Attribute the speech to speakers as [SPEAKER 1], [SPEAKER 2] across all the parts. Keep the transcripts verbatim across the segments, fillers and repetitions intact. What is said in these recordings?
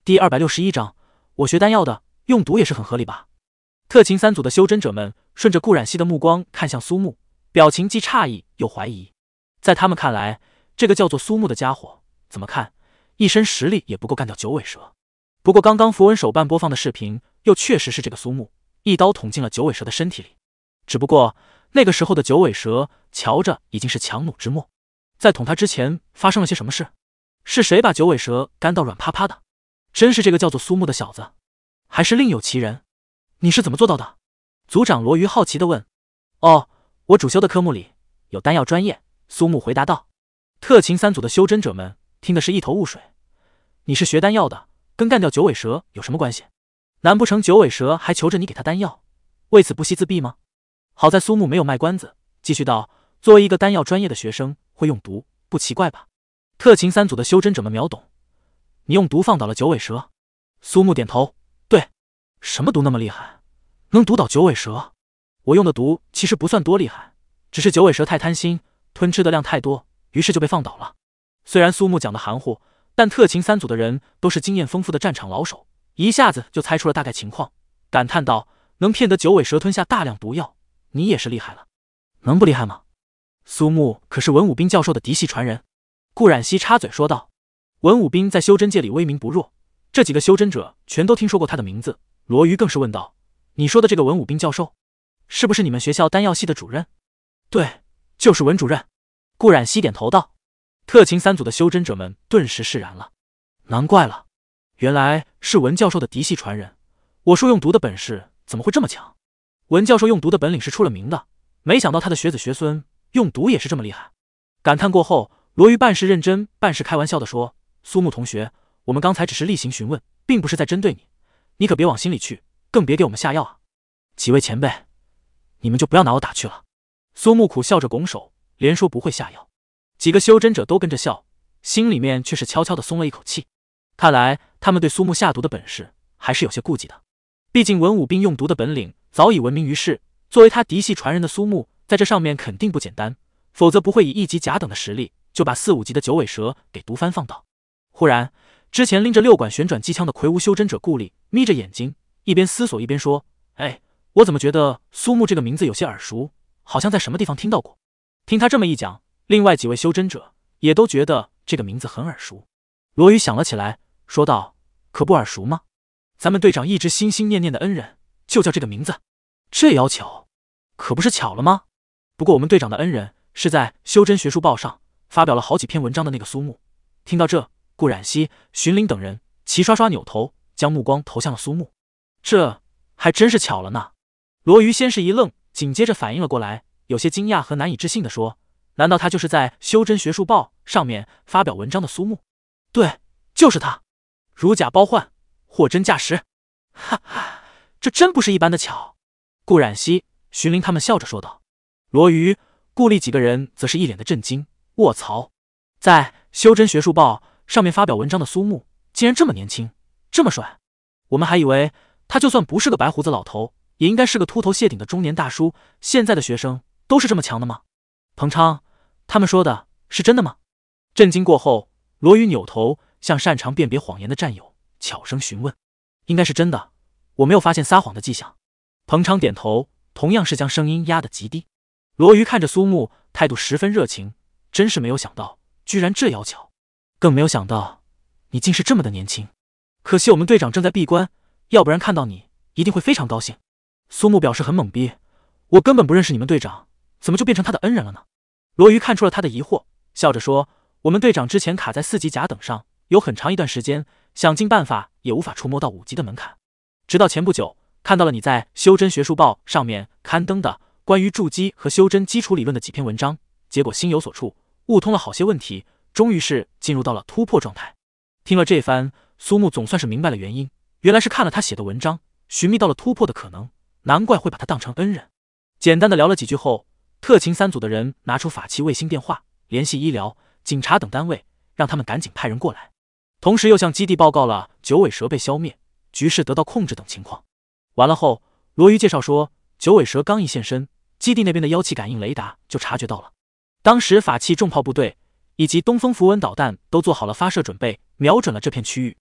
[SPEAKER 1] 第二百六十一章，我学丹药的，用毒也是很合理吧？特勤三组的修真者们顺着顾冉熙的目光看向苏木，表情既诧异又怀疑。在他们看来，这个叫做苏木的家伙，怎么看一身实力也不够干掉九尾蛇。不过刚刚符文手办播放的视频，又确实是这个苏木一刀捅进了九尾蛇的身体里。只不过那个时候的九尾蛇瞧着已经是强弩之末，在捅他之前发生了些什么事？是谁把九尾蛇干到软趴趴的？真是这个叫做苏木的小子，还是另有其人？你是怎么做到的？组长罗鱼好奇地问。哦，我主修的科目里有丹药专业，苏木回答道。特勤三组的修真者们听的是一头雾水。你是学丹药的，跟干掉九尾蛇有什么关系？难不成九尾蛇还求着你给他丹药，为此不惜自毙吗？好在苏木没有卖关子，继续道，作为一个丹药专业的学生，会用毒不奇怪吧？特勤三组的修真者们秒懂。你用毒放倒了九尾蛇？苏木点头，对。什么毒那么厉害，能毒倒九尾蛇？我用的毒其实不算多厉害，只是九尾蛇太贪心，吞吃的量太多，于是就被放倒了。虽然苏木讲的含糊，但特勤三组的人都是经验丰富的战场老手，一下子就猜出了大概情况，感叹道，能骗得九尾蛇吞下大量毒药，你也是厉害了。能不厉害吗？苏木可是文武兵教授的嫡系传人。顾冉熙插嘴说道。文武兵在修真界里威名不弱，这几个修真者全都听说过他的名字。罗鱼更是问道，你说的这个文武兵教授，是不是你们学校丹药系的主任？对，就是文主任。顾冉熙点头道。特勤三组的修真者们顿时释然了。难怪了，原来是文教授的嫡系传人。我说用毒的本事怎么会这么强？文教授用毒的本领是出了名的，没想到他的学子学孙用毒也是这么厉害。感叹过后，罗鱼半是认真半是开玩笑地说，苏木同学，我们刚才只是例行询问，并不是在针对你，你可别往心里去，更别给我们下药啊！几位前辈，你们就不要拿我打趣了。苏木苦笑着拱手，连说不会下药。几个修真者都跟着笑，心里面却是悄悄地松了一口气。看来他们对苏木下毒的本事还是有些顾忌的，毕竟文武兵用毒的本领早已闻名于世，作为他嫡系传人的苏木，在这上面肯定不简单，否则不会以一级甲等的实力就把四五级的九尾蛇给毒翻放倒。忽然，之前拎着六管旋转机枪的魁梧修真者顾里眯着眼睛，一边思索一边说，哎，我怎么觉得苏木这个名字有些耳熟，好像在什么地方听到过。听他这么一讲，另外几位修真者也都觉得这个名字很耳熟。罗宇想了起来，说道，可不耳熟吗？咱们队长一直心心念念的恩人就叫这个名字，这要巧，可不是巧了吗？不过我们队长的恩人是在修真学术报上发表了好几篇文章的那个苏木。听到这，顾冉熙、荀林等人齐刷刷扭头，将目光投向了苏木。这还真是巧了呢。罗瑜先是一愣，紧接着反应了过来，有些惊讶和难以置信地说，难道他就是在修真学术报上面发表文章的苏木？对，就是他，如假包换，货真价实。哈哈，这真不是一般的巧。顾冉熙、荀林他们笑着说道。罗瑜、顾立几个人则是一脸的震惊。卧槽，在修真学术报上面发表文章的苏木竟然这么年轻，这么帅。我们还以为他就算不是个白胡子老头，也应该是个秃头谢顶的中年大叔。现在的学生都是这么强的吗？彭昌，他们说的是真的吗？震惊过后，罗宇扭头向擅长辨别谎言的战友悄声询问。应该是真的，我没有发现撒谎的迹象。彭昌点头，同样是将声音压得极低。罗瑜看着苏木，态度十分热情，真是没有想到居然这妖巧，更没有想到你竟是这么的年轻。可惜我们队长正在闭关，要不然看到你一定会非常高兴。苏木表示很懵逼，我根本不认识你们队长，怎么就变成他的恩人了呢？罗瑜看出了他的疑惑，笑着说，我们队长之前卡在四级甲等上，有很长一段时间想尽办法也无法触摸到五级的门槛，直到前不久看到了你在修真学术报上面刊登的关于筑基和修真基础理论的几篇文章，结果心有所触，悟通了好些问题，终于是进入到了突破状态。听了这番，苏木总算是明白了原因，原来是看了他写的文章，寻觅到了突破的可能，难怪会把他当成恩人。简单的聊了几句后，特勤三组的人拿出法器卫星电话，联系医疗、警察等单位，让他们赶紧派人过来，同时又向基地报告了九尾蛇被消灭、局势得到控制等情况。完了后，罗瑜介绍说，九尾蛇刚一现身，基地那边的妖气感应雷达就察觉到了，当时法器重炮部队以及东风符文导弹都做好了发射准备，瞄准了这片区域。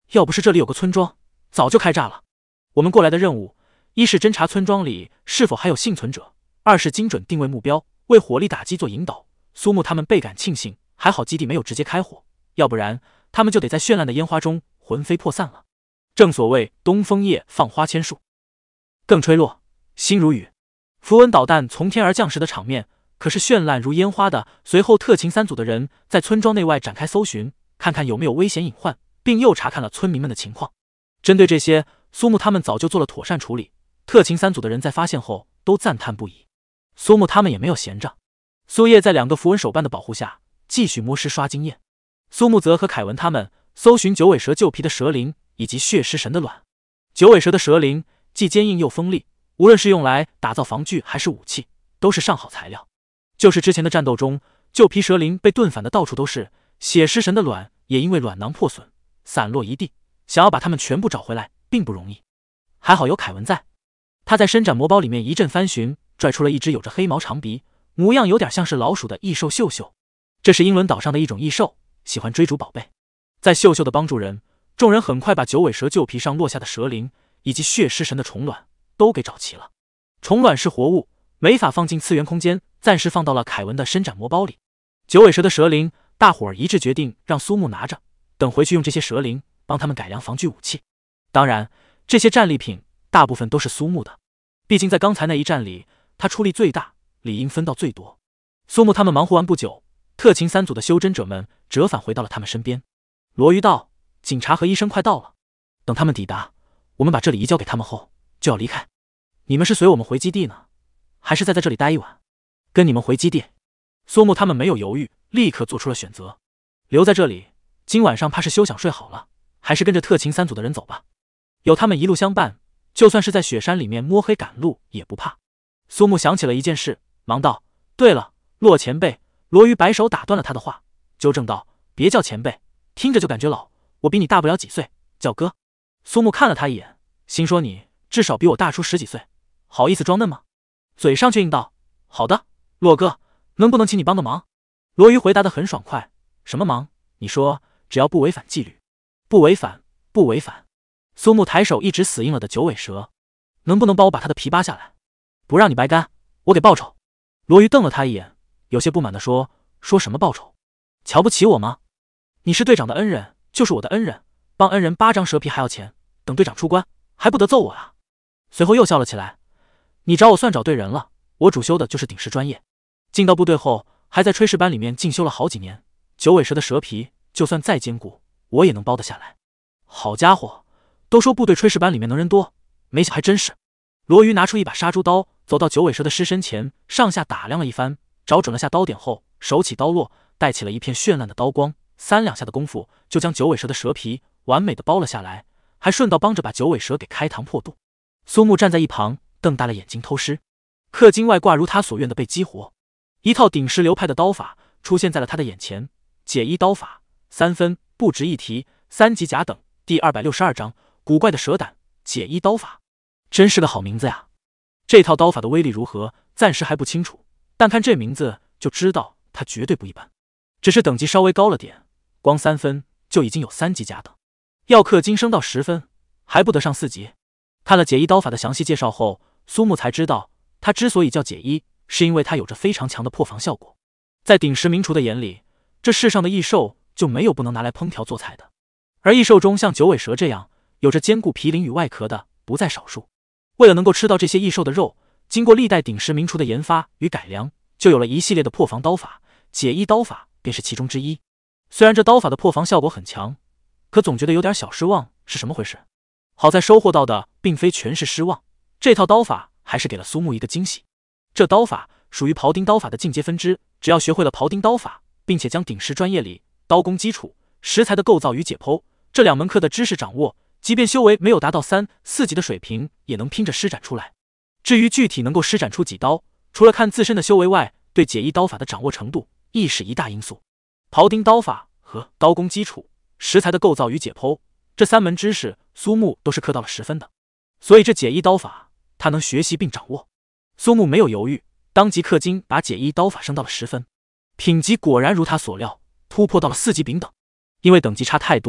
[SPEAKER 1] 要不是这里有个村庄，早就开炸了。我们过来的任务，一是侦查村庄里是否还有幸存者，二是精准定位目标，为火力打击做引导。苏木他们倍感庆幸，还好基地没有直接开火，要不然他们就得在绚烂的烟花中魂飞魄散了。正所谓东风夜放花千树，更吹落，星如雨。符文导弹从天而降时的场面可是绚烂如烟花的。随后特勤三组的人在村庄内外展开搜寻，看看有没有危险隐患，并又查看了村民们的情况。针对这些，苏木他们早就做了妥善处理。特勤三组的人在发现后都赞叹不已。苏木他们也没有闲着，苏叶在两个符文手办的保护下继续摸尸刷经验。苏木则和凯文他们搜寻九尾蛇旧皮的蛇鳞以及血尸神的卵。九尾蛇的蛇鳞既坚硬又锋利，无论是用来打造防具还是武器，都是上好材料。就是之前的战斗中，旧皮蛇鳞被盾反的到处都是，血尸神的卵也因为卵囊破损散落一地，想要把它们全部找回来并不容易。还好有凯文在，他在伸展魔包里面一阵翻寻，拽出了一只有着黑毛长鼻，模样有点像是老鼠的异兽秀秀。这是英伦岛上的一种异兽，喜欢追逐宝贝。在秀秀的帮助人，众人很快把九尾蛇旧皮上落下的蛇鳞以及血尸神的虫卵都给找齐了。虫卵是活物，没法放进次元空间，暂时放到了凯文的伸展魔包里。九尾蛇的蛇鳞，大伙儿一致决定让苏木拿着，等回去用这些蛇鳞帮他们改良防具武器。当然，这些战利品大部分都是苏木的，毕竟在刚才那一战里，他出力最大，理应分到最多。苏木他们忙活完不久，特勤三组的修真者们折返回到了他们身边。罗鱼道：“警察和医生快到了，等他们抵达，我们把这里移交给他们后就要离开。你们是随我们回基地呢，还是再在这里待一晚？”“跟你们回基地。”苏木他们没有犹豫，立刻做出了选择。留在这里，今晚上怕是休想睡好了，还是跟着特勤三组的人走吧。有他们一路相伴，就算是在雪山里面摸黑赶路也不怕。苏木想起了一件事，忙道：“对了，洛前辈。”罗鱼摆手打断了他的话，纠正道：“别叫前辈，听着就感觉老，我比你大不了几岁，叫哥。”苏木看了他一眼，心说你至少比我大出十几岁，好意思装嫩吗？嘴上却应道：“好的，洛哥，能不能请你帮个忙？”罗鱼回答得很爽快：“什么忙？你说，只要不违反纪律。”“不违反，不违反。”苏木抬手一指死硬了的九尾蛇：“能不能帮我把他的皮扒下来？不让你白干，我给报酬。”罗鱼瞪了他一眼，有些不满地说：“说什么报酬？瞧不起我吗？你是队长的恩人，就是我的恩人，帮恩人扒张蛇皮还要钱，等队长出关还不得揍我啊？”随后又笑了起来：“你找我算找对人了，我主修的就是顶石专业，进到部队后还在炊事班里面进修了好几年，九尾蛇的蛇皮就算再坚固，我也能包得下来。”好家伙，都说部队炊事班里面能人多，没想还真是。罗鱼拿出一把杀猪刀，走到九尾蛇的尸身前，上下打量了一番，找准了下刀点后，手起刀落，带起了一片绚烂的刀光，三两下的功夫就将九尾蛇的蛇皮完美的包了下来，还顺道帮着把九尾蛇给开膛破肚。苏木站在一旁，瞪大了眼睛偷师。氪金外挂如他所愿的被激活，一套顶石流派的刀法出现在了他的眼前。解衣刀法，三分，不值一提，三级甲等，第二百六十二章，古怪的蛇胆解衣刀法，真是个好名字呀！这套刀法的威力如何，暂时还不清楚，但看这名字就知道它绝对不一般。只是等级稍微高了点，光三分就已经有三级甲等，要氪金升到十分，还不得上四级。看了解衣刀法的详细介绍后，苏木才知道，它之所以叫解衣，是因为它有着非常强的破防效果。在鼎石名厨的眼里，这世上的异兽就没有不能拿来烹调做菜的，而异兽中像九尾蛇这样有着坚固皮鳞与外壳的不在少数。为了能够吃到这些异兽的肉，经过历代鼎石名厨的研发与改良，就有了一系列的破防刀法，解衣刀法便是其中之一。虽然这刀法的破防效果很强，可总觉得有点小失望，是什么回事？好在收获到的并非全是失望，这套刀法还是给了苏木一个惊喜。这刀法属于庖丁刀法的进阶分支，只要学会了庖丁刀法，并且将鼎石专业里刀工基础、食材的构造与解剖这两门课的知识掌握，即便修为没有达到三四级的水平，也能拼着施展出来。至于具体能够施展出几刀，除了看自身的修为外，对解衣刀法的掌握程度亦是一大因素。庖丁刀法和刀工基础、食材的构造与解剖这三门知识，苏木都是课到了十分的，所以这解衣刀法他能学习并掌握。苏木没有犹豫，当即氪金把解衣刀法升到了十分，品级果然如他所料，突破到了四级丙等。因为等级差太多，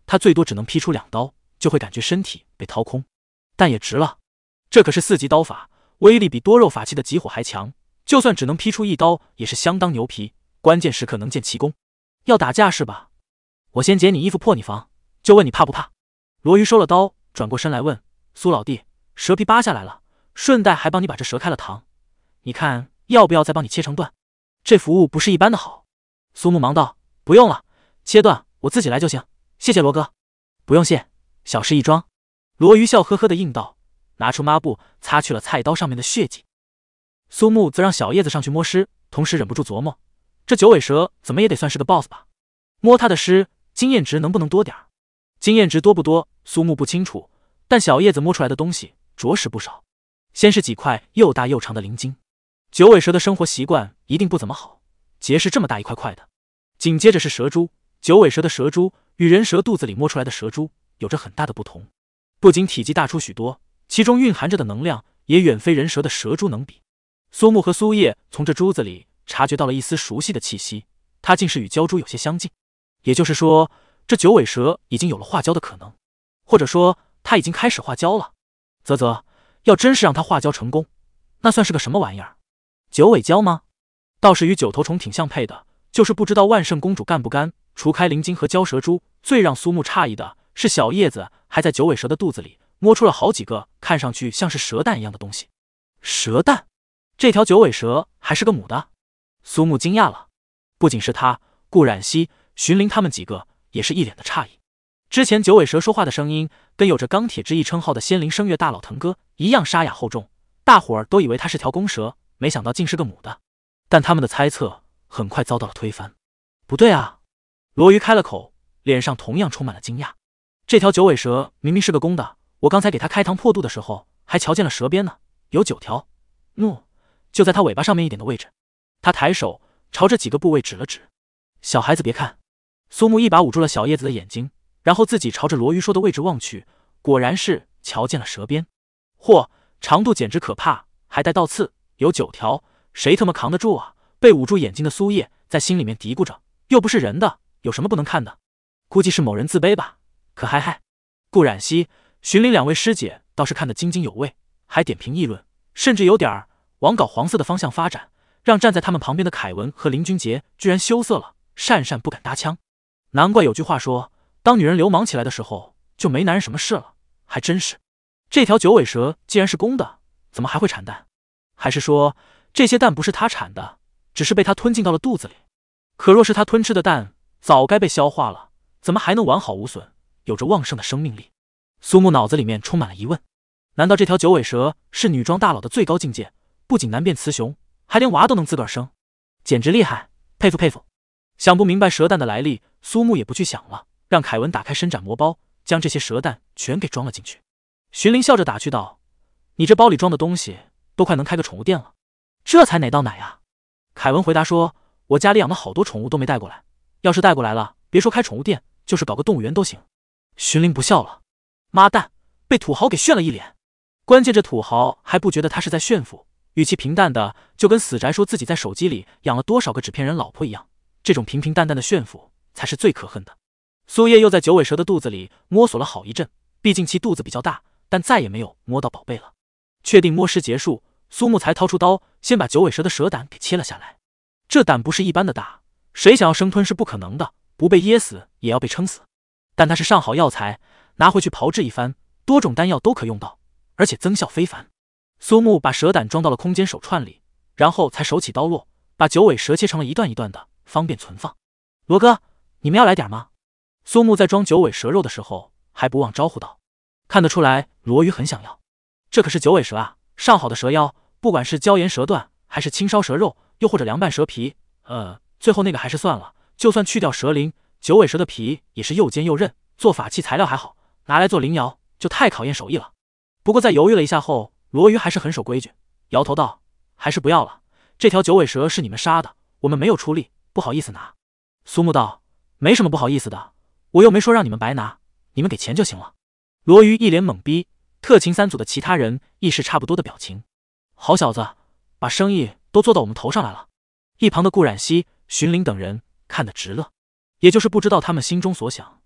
[SPEAKER 1] 他最多只能劈出两刀，就会感觉身体被掏空，但也值了。这可是四级刀法，威力比多肉法器的极火还强，就算只能劈出一刀，也是相当牛皮，关键时刻能见奇功。要打架是吧？我先解你衣服破你防，就问你怕不怕？罗瑜收了刀，转过身来问苏老弟，蛇皮扒下来了，顺带还帮你把这蛇开了膛，你看要不要再帮你切成段？这服务不是一般的好。苏木忙道，不用了，切段我自己来就行，谢谢罗哥。不用谢，小事一桩。罗瑜笑呵呵的应道，拿出抹布擦去了菜刀上面的血迹。苏木则让小叶子上去摸尸，同时忍不住琢磨，这九尾蛇怎么也得算是个 boss 吧？摸他的尸，经验值能不能多点儿？经验值多不多，苏木不清楚，但小叶子摸出来的东西着实不少。先是几块又大又长的鳞茎，九尾蛇的生活习惯一定不怎么好，结实这么大一块块的。紧接着是蛇珠，九尾蛇的蛇珠与人蛇肚子里摸出来的蛇珠有着很大的不同，不仅体积大出许多，其中蕴含着的能量也远非人蛇的蛇珠能比。苏木和苏叶从这珠子里察觉到了一丝熟悉的气息，它竟是与鲛珠有些相近。也就是说，这九尾蛇已经有了化蛟的可能，或者说它已经开始化蛟了。啧啧，要真是让它化蛟成功，那算是个什么玩意儿？九尾蛟吗？倒是与九头虫挺相配的，就是不知道万圣公主干不干。除开灵晶和蛟蛇珠，最让苏木诧异的是小叶子还在九尾蛇的肚子里摸出了好几个看上去像是蛇蛋一样的东西。蛇蛋？这条九尾蛇还是个母的？苏木惊讶了。不仅是他，顾冉熙、荀灵他们几个也是一脸的诧异。之前九尾蛇说话的声音跟有着钢铁之翼称号的仙灵声乐大佬腾哥一样沙哑厚重，大伙儿都以为他是条公蛇，没想到竟是个母的。但他们的猜测很快遭到了推翻。不对啊！罗瑜开了口，脸上同样充满了惊讶。这条九尾蛇明明是个公的，我刚才给他开膛破肚的时候还瞧见了蛇鞭呢，有九条，怒，就在他尾巴上面一点的位置。他抬手朝这几个部位指了指。小孩子别看。苏木一把捂住了小叶子的眼睛，然后自己朝着罗瑜说的位置望去，果然是瞧见了蛇鞭。嚯，长度简直可怕，还带倒刺，有九条，谁他妈扛得住啊？被捂住眼睛的苏叶在心里面嘀咕着，又不是人的，有什么不能看的？估计是某人自卑吧。可嗨嗨，顾冉熙、荀灵两位师姐倒是看得津津有味，还点评议论，甚至有点儿往搞黄色的方向发展，让站在他们旁边的凯文和林君杰居然羞涩了，讪讪不敢搭腔。难怪有句话说，当女人流氓起来的时候，就没男人什么事了。还真是，这条九尾蛇既然是公的，怎么还会产蛋？还是说这些蛋不是他产的，只是被他吞进到了肚子里？可若是他吞吃的蛋，早该被消化了，怎么还能完好无损，有着旺盛的生命力？苏木脑子里面充满了疑问。难道这条九尾蛇是女装大佬的最高境界，不仅难辨雌雄，还连娃都能自个儿生？简直厉害，佩服佩服。想不明白蛇蛋的来历，苏木也不去想了，让凯文打开伸展魔包，将这些蛇蛋全给装了进去。荀灵笑着打趣道，你这包里装的东西都快能开个宠物店了，这才哪到哪啊？凯文回答说，我家里养的好多宠物都没带过来，要是带过来了，别说开宠物店，就是搞个动物园都行。荀灵不笑了，妈蛋，被土豪给炫了一脸。关键这土豪还不觉得他是在炫富，语气平淡的就跟死宅说自己在手机里养了多少个纸片人老婆一样，这种平平淡淡的炫富才是最可恨的。苏叶又在九尾蛇的肚子里摸索了好一阵，毕竟其肚子比较大，但再也没有摸到宝贝了。确定摸尸结束，苏木才掏出刀，先把九尾蛇的蛇胆给切了下来。这胆不是一般的大，谁想要生吞是不可能的，不被噎死也要被撑死。但它是上好药材，拿回去炮制一番，多种丹药都可用到，而且增效非凡。苏木把蛇胆装到了空间手串里，然后才手起刀落，把九尾蛇切成了一段一段的，方便存放。罗哥，你们要来点吗？苏木在装九尾蛇肉的时候还不忘招呼道。看得出来罗瑜很想要，这可是九尾蛇啊，上好的蛇腰，不管是椒盐蛇段还是清烧蛇肉，又或者凉拌蛇皮，呃，最后那个还是算了，就算去掉蛇鳞，九尾蛇的皮也是又尖又韧，做法器材料还好，拿来做灵窑就太考验手艺了。不过在犹豫了一下后，罗瑜还是很守规矩，摇头道，还是不要了，这条九尾蛇是你们杀的，我们没有出力，不好意思拿。苏木道，没什么不好意思的，我又没说让你们白拿，你们给钱就行了。罗瑜一脸懵逼，特勤三组的其他人亦是差不多的表情。好小子，把生意都做到我们头上来了。一旁的顾冉熙、荀灵等人看得直乐，也就是不知道他们心中所想，不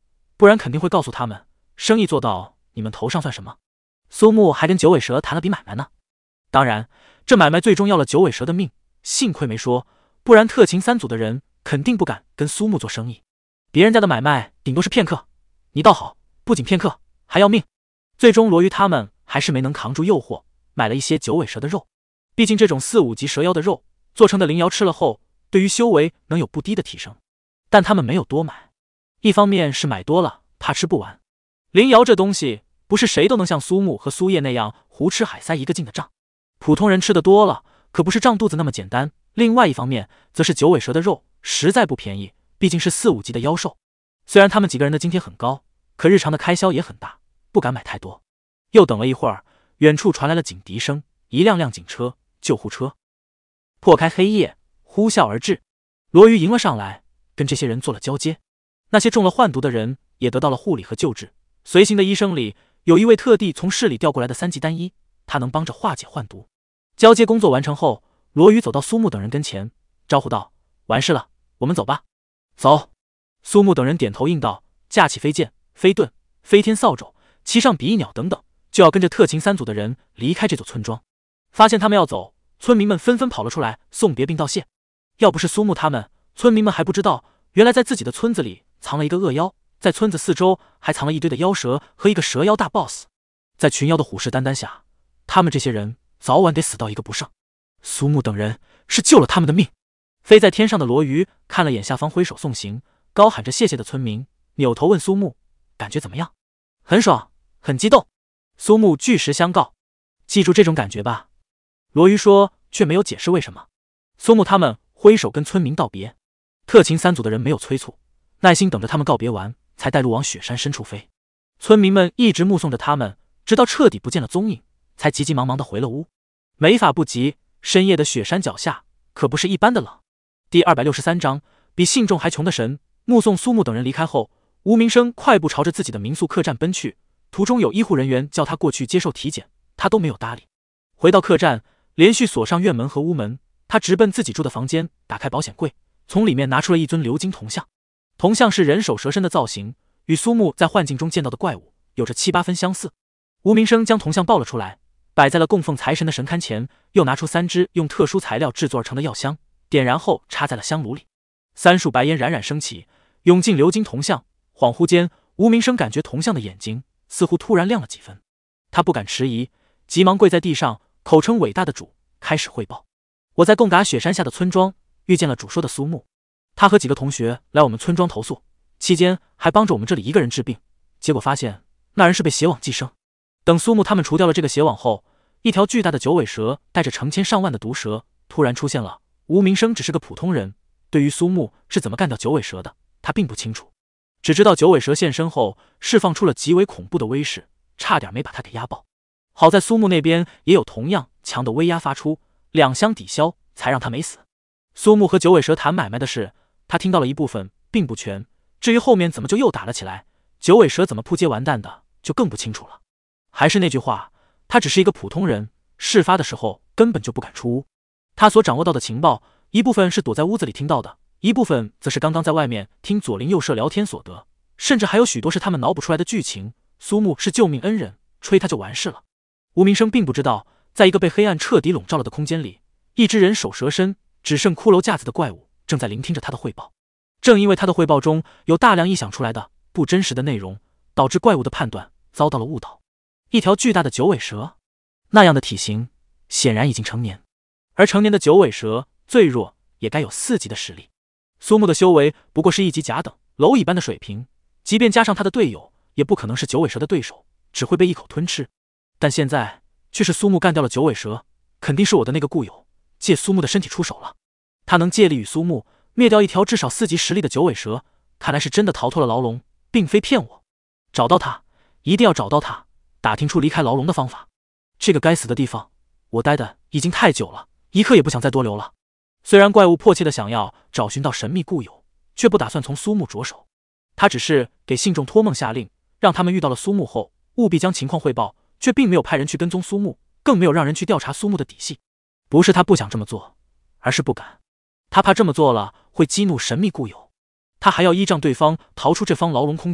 [SPEAKER 1] 不然肯定会告诉他们，生意做到你们头上算什么。苏木还跟九尾蛇谈了笔买卖呢。当然，这买卖最终要了九尾蛇的命，幸亏没说，不然特勤三组的人肯定不敢跟苏木做生意。别人家的买卖顶多是骗客，你倒好，不仅骗客，还要命。最终罗鱼他们还是没能扛住诱惑，买了一些九尾蛇的肉。毕竟这种四五级蛇妖的肉做成的灵瑶吃了后，对于修为能有不低的提升。但他们没有多买，一方面是买多了怕吃不完，灵瑶这东西不是谁都能像苏木和苏叶那样胡吃海塞一个劲的胀，普通人吃的多了可不是胀肚子那么简单。另外一方面则是九尾蛇的肉实在不便宜，毕竟是四五级的妖兽，虽然他们几个人的津贴很高，可日常的开销也很大，不敢买太多。又等了一会儿，远处传来了警笛声，一辆辆警车、救护车破开黑夜呼啸而至。罗鱼迎了上来，跟这些人做了交接。那些中了幻毒的人也得到了护理和救治。随行的医生里有一位特地从市里调过来的三级丹医，他能帮着化解幻毒。交接工作完成后，罗鱼走到苏木等人跟前，招呼道：“完事了，我们走吧。”走。苏木等人点头应道，架起飞剑、飞盾、飞天扫帚，骑上比翼鸟等等，就要跟着特勤三组的人离开这座村庄。发现他们要走，村民们纷纷跑了出来送别并道谢。要不是苏木他们，村民们还不知道原来在自己的村子里藏了一个恶妖，在村子四周还藏了一堆的妖蛇和一个蛇妖大 boss。 在群妖的虎视眈眈下，他们这些人早晚得死到一个不剩。苏木等人是救了他们的命。飞在天上的罗鱼看了眼下方挥手送行、高喊着谢谢的村民，扭头问苏木感觉怎么样。很爽，很激动。苏木据实相告。记住这种感觉吧。罗鱼说，却没有解释为什么。苏木他们挥手跟村民道别。特勤三组的人没有催促，耐心等着他们告别完，才带路往雪山深处飞。村民们一直目送着他们，直到彻底不见了踪影，才急急忙忙的回了屋。没法不急，深夜的雪山脚下可不是一般的冷。第二百六十三章，比信众还穷的神。目送苏木等人离开后，吴明生快步朝着自己的民宿客栈奔去。途中有医护人员叫他过去接受体检，他都没有搭理。回到客栈，连续锁上院门和屋门，他直奔自己住的房间，打开保险柜，从里面拿出了一尊鎏金铜像。铜像是人首蛇身的造型，与苏木在幻境中见到的怪物有着七八分相似。吴明生将铜像抱了出来，摆在了供奉财神的神龛前，又拿出三支用特殊材料制作而成的药香，点燃后插在了香炉里。三束白烟冉冉升起，涌进鎏金铜像。恍惚间，吴明生感觉铜像的眼睛似乎突然亮了几分。他不敢迟疑，急忙跪在地上，口称伟大的主，开始汇报。我在贡嘎雪山下的村庄遇见了主说的苏木，他和几个同学来我们村庄投宿，期间还帮着我们这里一个人治病，结果发现那人是被邪网寄生。等苏木他们除掉了这个邪网后，一条巨大的九尾蛇带着成千上万的毒蛇突然出现了。吴明生只是个普通人，对于苏木是怎么干掉九尾蛇的，他并不清楚，只知道九尾蛇现身后释放出了极为恐怖的威势，差点没把他给压爆。好在苏木那边也有同样强的威压发出，两相抵消，才让他没死。苏木和九尾蛇谈买卖的事，他听到了一部分，并不全。至于后面怎么就又打了起来，九尾蛇怎么扑街完蛋的，就更不清楚了。还是那句话，他只是一个普通人，事发的时候根本就不敢出屋。他所掌握到的情报，一部分是躲在屋子里听到的，一部分则是刚刚在外面听左邻右舍聊天所得，甚至还有许多是他们脑补出来的剧情。苏木是救命恩人，吹他就完事了。吴明生并不知道，在一个被黑暗彻底笼罩了的空间里，一只人首蛇身、只剩骷髅架子的怪物正在聆听着他的汇报。正因为他的汇报中有大量臆想出来的不真实的内容，导致怪物的判断遭到了误导。一条巨大的九尾蛇，那样的体型显然已经成年，而成年的九尾蛇最弱也该有四级的实力。苏木的修为不过是一级甲等蝼蚁般的水平，即便加上他的队友，也不可能是九尾蛇的对手，只会被一口吞吃。但现在却是苏木干掉了九尾蛇，肯定是我的那个故友借苏木的身体出手了。他能借力与苏木灭掉一条至少四级实力的九尾蛇，看来是真的逃脱了牢笼，并非骗我。找到他，一定要找到他，打听出离开牢笼的方法。这个该死的地方，我待的已经太久了，一刻也不想再多留了。虽然怪物迫切的想要找寻到神秘故友，却不打算从苏木着手。他只是给信众托梦下令，让他们遇到了苏木后务必将情况汇报，却并没有派人去跟踪苏木，更没有让人去调查苏木的底细。不是他不想这么做，而是不敢。他怕这么做了会激怒神秘故友，他还要依仗对方逃出这方牢笼空间，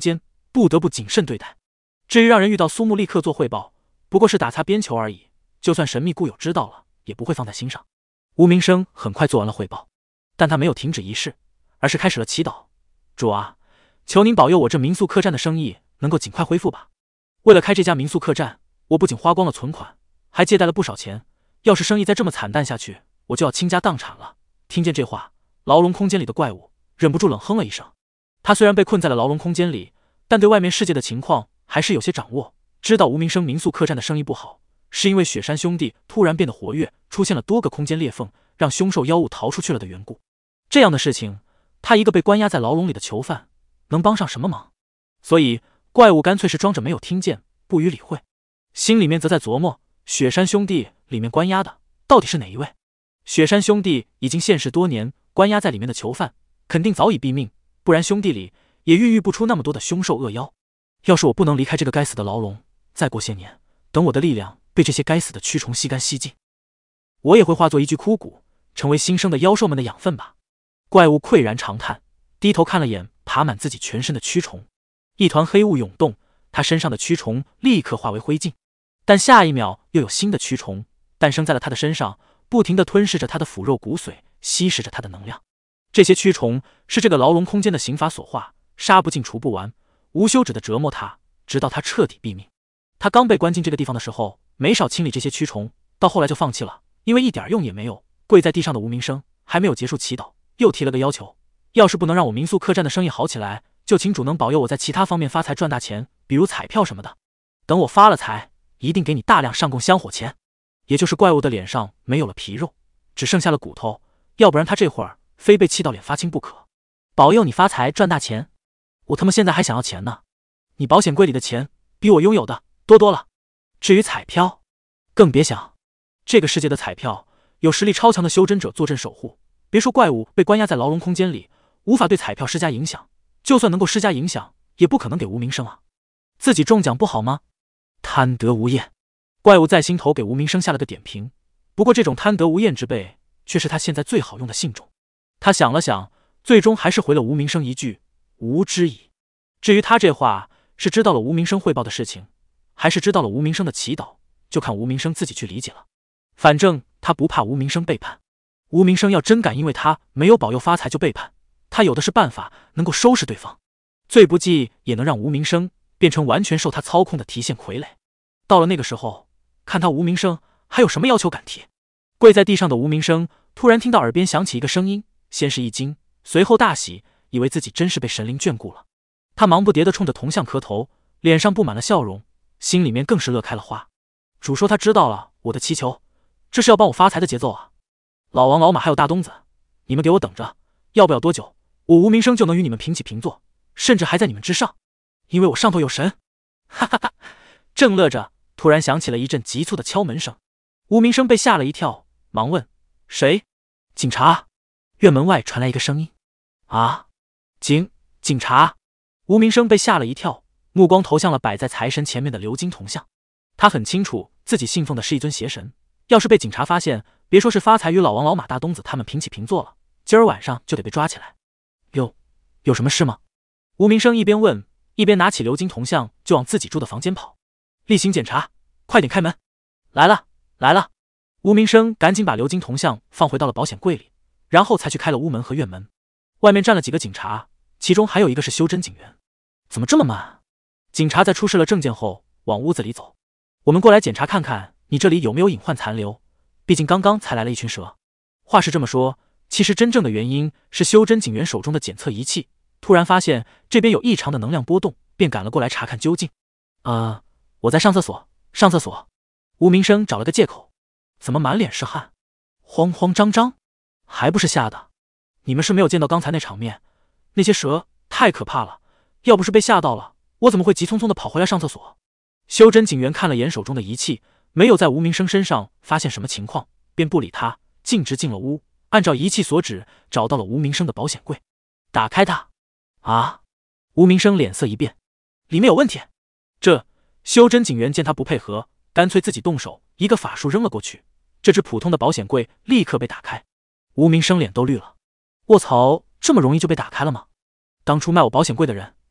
[SPEAKER 1] 不得不谨慎对待。至于让人遇到苏木立刻做汇报，不过是打擦边球而已，就算神秘固有知道了，也不会放在心上。吴明生很快做完了汇报，但他没有停止仪式，而是开始了祈祷。主啊，求您保佑我这民宿客栈的生意能够尽快恢复吧。为了开这家民宿客栈，我不仅花光了存款，还借贷了不少钱。要是生意再这么惨淡下去，我就要倾家荡产了。听见这话，牢笼空间里的怪物忍不住冷哼了一声。他虽然被困在了牢笼空间里，但对外面世界的情况还是有些掌握，知道吴明生民宿客栈的生意不好，是因为雪山兄弟突然变得活跃，出现了多个空间裂缝，让凶兽妖物逃出去了的缘故。这样的事情，他一个被关押在牢笼里的囚犯能帮上什么忙？所以怪物干脆是装着没有听见，不予理会，心里面则在琢磨雪山兄弟里面关押的到底是哪一位。雪山兄弟已经现世多年，关押在里面的囚犯肯定早已毙命，不然兄弟里也孕育不出那么多的凶兽恶妖。要是我不能离开这个该死的牢笼，再过些年，等我的力量被这些该死的蛆虫吸干吸尽，我也会化作一具枯骨，成为新生的妖兽们的养分吧。怪物喟然长叹，低头看了眼爬满自己全身的蛆虫，一团黑雾涌动，他身上的蛆虫立刻化为灰烬，但下一秒又有新的蛆虫诞生在了他的身上，不停地吞噬着他的腐肉骨髓，吸食着他的能量。这些蛆虫是这个牢笼空间的刑罚所化，杀不尽除不完，无休止地折磨他，直到他彻底毙命。他刚被关进这个地方的时候，没少清理这些蛆虫，到后来就放弃了，因为一点用也没有。跪在地上的吴明生还没有结束祈祷，又提了个要求，要是不能让我民宿客栈的生意好起来，就请主能保佑我在其他方面发财赚大钱，比如彩票什么的。等我发了财，一定给你大量上供香火钱。也就是怪物的脸上没有了皮肉，只剩下了骨头，要不然他这会儿非被气到脸发青不可。保佑你发财赚大钱，我他妈现在还想要钱呢。你保险柜里的钱比我拥有的多多了，至于彩票更别想。这个世界的彩票有实力超强的修真者坐镇守护，别说怪物被关押在牢笼空间里，无法对彩票施加影响，就算能够施加影响，也不可能给吴明生啊。自己中奖不好吗？贪得无厌。怪物在心头给吴明生下了个点评，不过这种贪得无厌之辈却是他现在最好用的信众。他想了想，最终还是回了吴明生一句无知矣。至于他这话是知道了吴明生汇报的事情，还是知道了吴明生的祈祷，就看吴明生自己去理解了。反正他不怕吴明生背叛，吴明生要真敢因为他没有保佑发财就背叛，他有的是办法能够收拾对方，最不济也能让吴明生变成完全受他操控的提线傀儡。到了那个时候，看他吴明生还有什么要求敢提。跪在地上的吴明生突然听到耳边响起一个声音，先是一惊，随后大喜，以为自己真是被神灵眷顾了。他忙不迭地冲着铜像磕头，脸上布满了笑容，心里面更是乐开了花。主说他知道了我的祈求，这是要帮我发财的节奏啊。老王老马还有大东子，你们给我等着，要不了多久，我吴明生就能与你们平起平坐，甚至还在你们之上，因为我上头有神。哈哈哈！正乐着，突然响起了一阵急促的敲门声。吴明生被吓了一跳，忙问：谁？警察。院门外传来一个声音：啊，警警察。吴明生被吓了一跳，目光投向了摆在财神前面的鎏金铜像。他很清楚自己信奉的是一尊邪神，要是被警察发现，别说是发财与老王老马大东子他们平起平坐了，今儿晚上就得被抓起来。有有什么事吗？吴明生一边问，一边拿起鎏金铜像就往自己住的房间跑。例行检查，快点开门。来了来了。吴明生赶紧把鎏金铜像放回到了保险柜里，然后才去开了屋门和院门。外面站了几个警察，其中还有一个是修真警员。怎么这么慢？警察在出示了证件后往屋子里走。我们过来检查看看你这里有没有隐患残留，毕竟刚刚才来了一群蛇。话是这么说，其实真正的原因是修真警员手中的检测仪器突然发现这边有异常的能量波动，便赶了过来查看究竟。呃，我在上厕所，上厕所。吴明生找了个借口。怎么满脸是汗，慌慌张张？还不是吓的？你们是没有见到刚才那场面，那些蛇太可怕了，要不是被吓到了，我怎么会急匆匆的跑回来上厕所？修真警员看了眼手中的仪器，没有在吴明生身上发现什么情况，便不理他，径直进了屋，按照仪器所指找到了吴明生的保险柜，打开它。啊！吴明生脸色一变，里面有问题。这修真警员见他不配合，干脆自己动手，一个法术扔了过去，这只普通的保险柜立刻被打开。吴明生脸都绿了，卧槽，这么容易就被打开了吗？当初卖我保险柜的人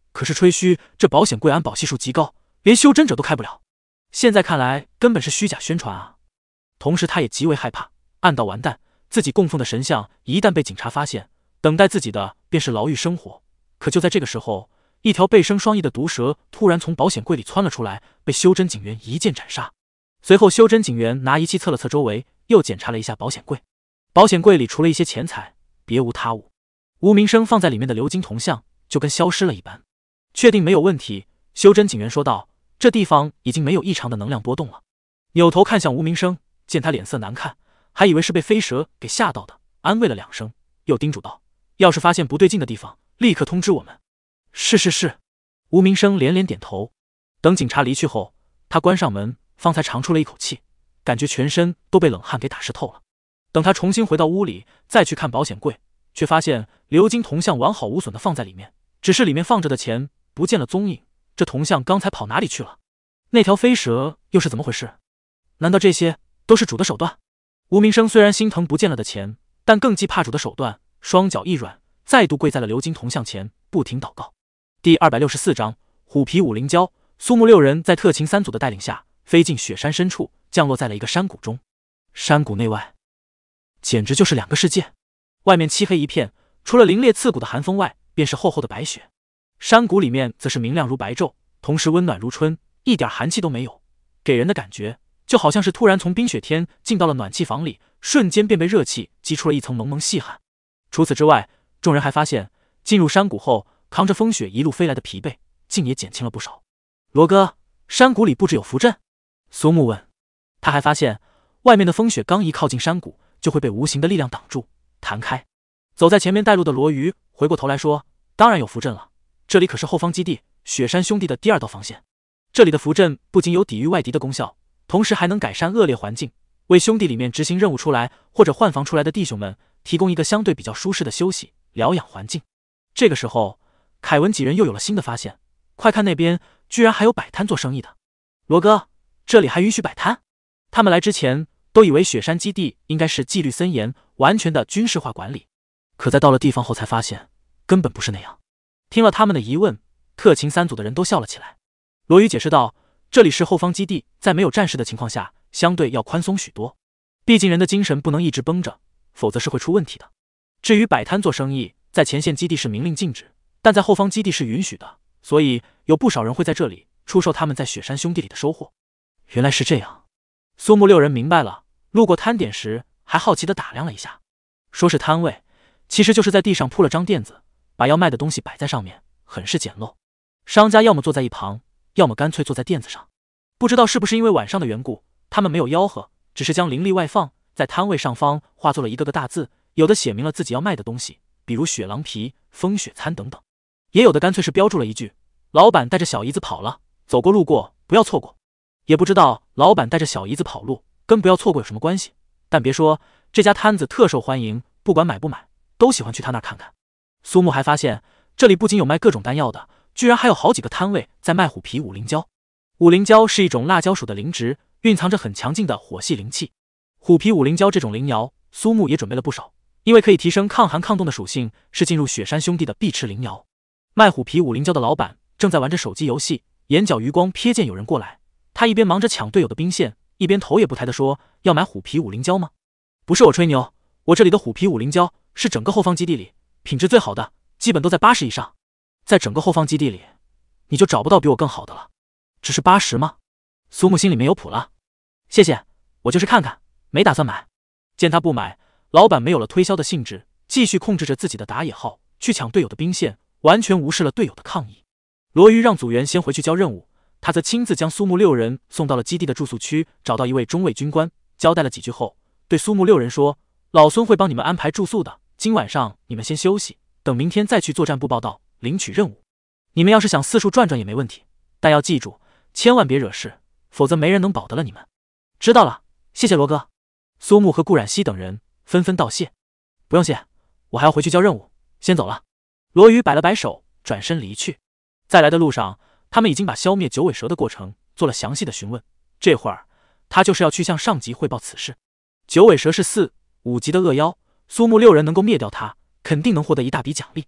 [SPEAKER 1] 可是吹嘘这保险柜安保系数极高，连修真者都开不了。现在看来根本是虚假宣传啊！同时他也极为害怕，暗道完蛋，自己供奉的神像一旦被警察发现，等待自己的便是牢狱生活。可就在这个时候，一条背生双翼的毒蛇突然从保险柜里窜了出来，被修真警员一剑斩杀。随后修真警员拿仪器测了测周围，又检查了一下保险柜，保险柜里除了一些钱财，别无他物。无名声放在里面的鎏金铜像就跟消失了一般。确定没有问题，修真警员说道，这地方已经没有异常的能量波动了。扭头看向无名声，见他脸色难看，还以为是被飞蛇给吓到的，安慰了两声，又叮嘱道，要是发现不对劲的地方，立刻通知我们。是是是。无名声连连点头。等警察离去后，他关上门，方才长出了一口气，感觉全身都被冷汗给打湿透了。等他重新回到屋里，再去看保险柜，却发现鎏金铜像完好无损的放在里面，只是里面放着的钱不见了踪影。这铜像刚才跑哪里去了？那条飞蛇又是怎么回事？难道这些都是主的手段？无名声虽然心疼不见了的钱，但更忌怕主的手段，双脚一软，再度跪在了鎏金铜像前，不停祷告。第二百六十四章虎皮五灵蛟。苏木六人在特勤三组的带领下，飞进雪山深处，降落在了一个山谷中。山谷内外简直就是两个世界，外面漆黑一片，除了凛冽刺骨的寒风外，便是厚厚的白雪。山谷里面则是明亮如白昼，同时温暖如春，一点寒气都没有，给人的感觉就好像是突然从冰雪天进到了暖气房里，瞬间便被热气激出了一层蒙蒙细汗。除此之外，众人还发现进入山谷后，扛着风雪一路飞来的疲惫竟也减轻了不少。罗哥，山谷里不只有符阵？苏木问。他还发现外面的风雪刚一靠近山谷，就会被无形的力量挡住弹开。走在前面带路的罗瑜回过头来说，当然有符阵了，这里可是后方基地雪山兄弟的第二道防线，这里的符阵不仅有抵御外敌的功效，同时还能改善恶劣环境，为兄弟里面执行任务出来或者换防出来的弟兄们提供一个相对比较舒适的休息疗养环境。这个时候，凯文几人又有了新的发现，快看那边居然还有摆摊做生意的。罗哥，这里还允许摆摊？他们来之前都以为雪山基地应该是纪律森严，完全的军事化管理，可在到了地方后才发现根本不是那样。听了他们的疑问，特勤三组的人都笑了起来。罗宇解释道，这里是后方基地，在没有战事的情况下相对要宽松许多，毕竟人的精神不能一直绷着，否则是会出问题的。至于摆摊做生意，在前线基地是明令禁止，但在后方基地是允许的，所以有不少人会在这里出售他们在雪山兄弟里的收获。原来是这样，苏木六人明白了，路过摊点时还好奇地打量了一下，说是摊位，其实就是在地上铺了张垫子，把要卖的东西摆在上面，很是简陋。商家要么坐在一旁，要么干脆坐在垫子上。不知道是不是因为晚上的缘故，他们没有吆喝，只是将灵力外放，在摊位上方画作了一个个大字，有的写明了自己要卖的东西，比如雪狼皮、风雪餐等等，也有的干脆是标注了一句，老板带着小姨子跑了，走过路过不要错过。也不知道老板带着小姨子跑路跟不要错过有什么关系，但别说这家摊子特受欢迎，不管买不买都喜欢去他那儿看看。苏木还发现这里不仅有卖各种丹药的，居然还有好几个摊位在卖虎皮五灵蛟。五灵蛟是一种辣椒属的灵植，蕴藏着很强劲的火系灵气。虎皮五灵蛟这种灵苗，苏木也准备了不少，因为可以提升抗寒抗冻的属性，是进入雪山兄弟的必吃灵苗。卖虎皮五灵蛟的老板正在玩着手机游戏，眼角余光瞥见有人过来，他一边忙着抢队友的兵线，一边头也不抬地说，要买虎皮五灵蛟吗？不是我吹牛，我这里的虎皮五灵蛟是整个后方基地里品质最好的，基本都在八十以上，在整个后方基地里你就找不到比我更好的了。只是八十吗？苏木心里面有谱了。谢谢，我就是看看，没打算买。见他不买，老板没有了推销的兴致，继续控制着自己的打野号去抢队友的兵线，完全无视了队友的抗议。罗瑜让组员先回去交任务，他则亲自将苏木六人送到了基地的住宿区，找到一位中尉军官，交代了几句后，对苏木六人说，老孙会帮你们安排住宿的，今晚上你们先休息，等明天再去作战部报道领取任务。你们要是想四处转转也没问题，但要记住千万别惹事，否则没人能保得了你们。知道了，谢谢罗哥。苏木和顾冉熙等人纷纷道谢。不用谢，我还要回去交任务，先走了。罗宇摆了摆手，转身离去。在来的路上，他们已经把消灭九尾蛇的过程做了详细的询问，这会儿他就是要去向上级汇报此事。九尾蛇是四五级的恶妖，苏木六人能够灭掉他，肯定能获得一大笔奖励。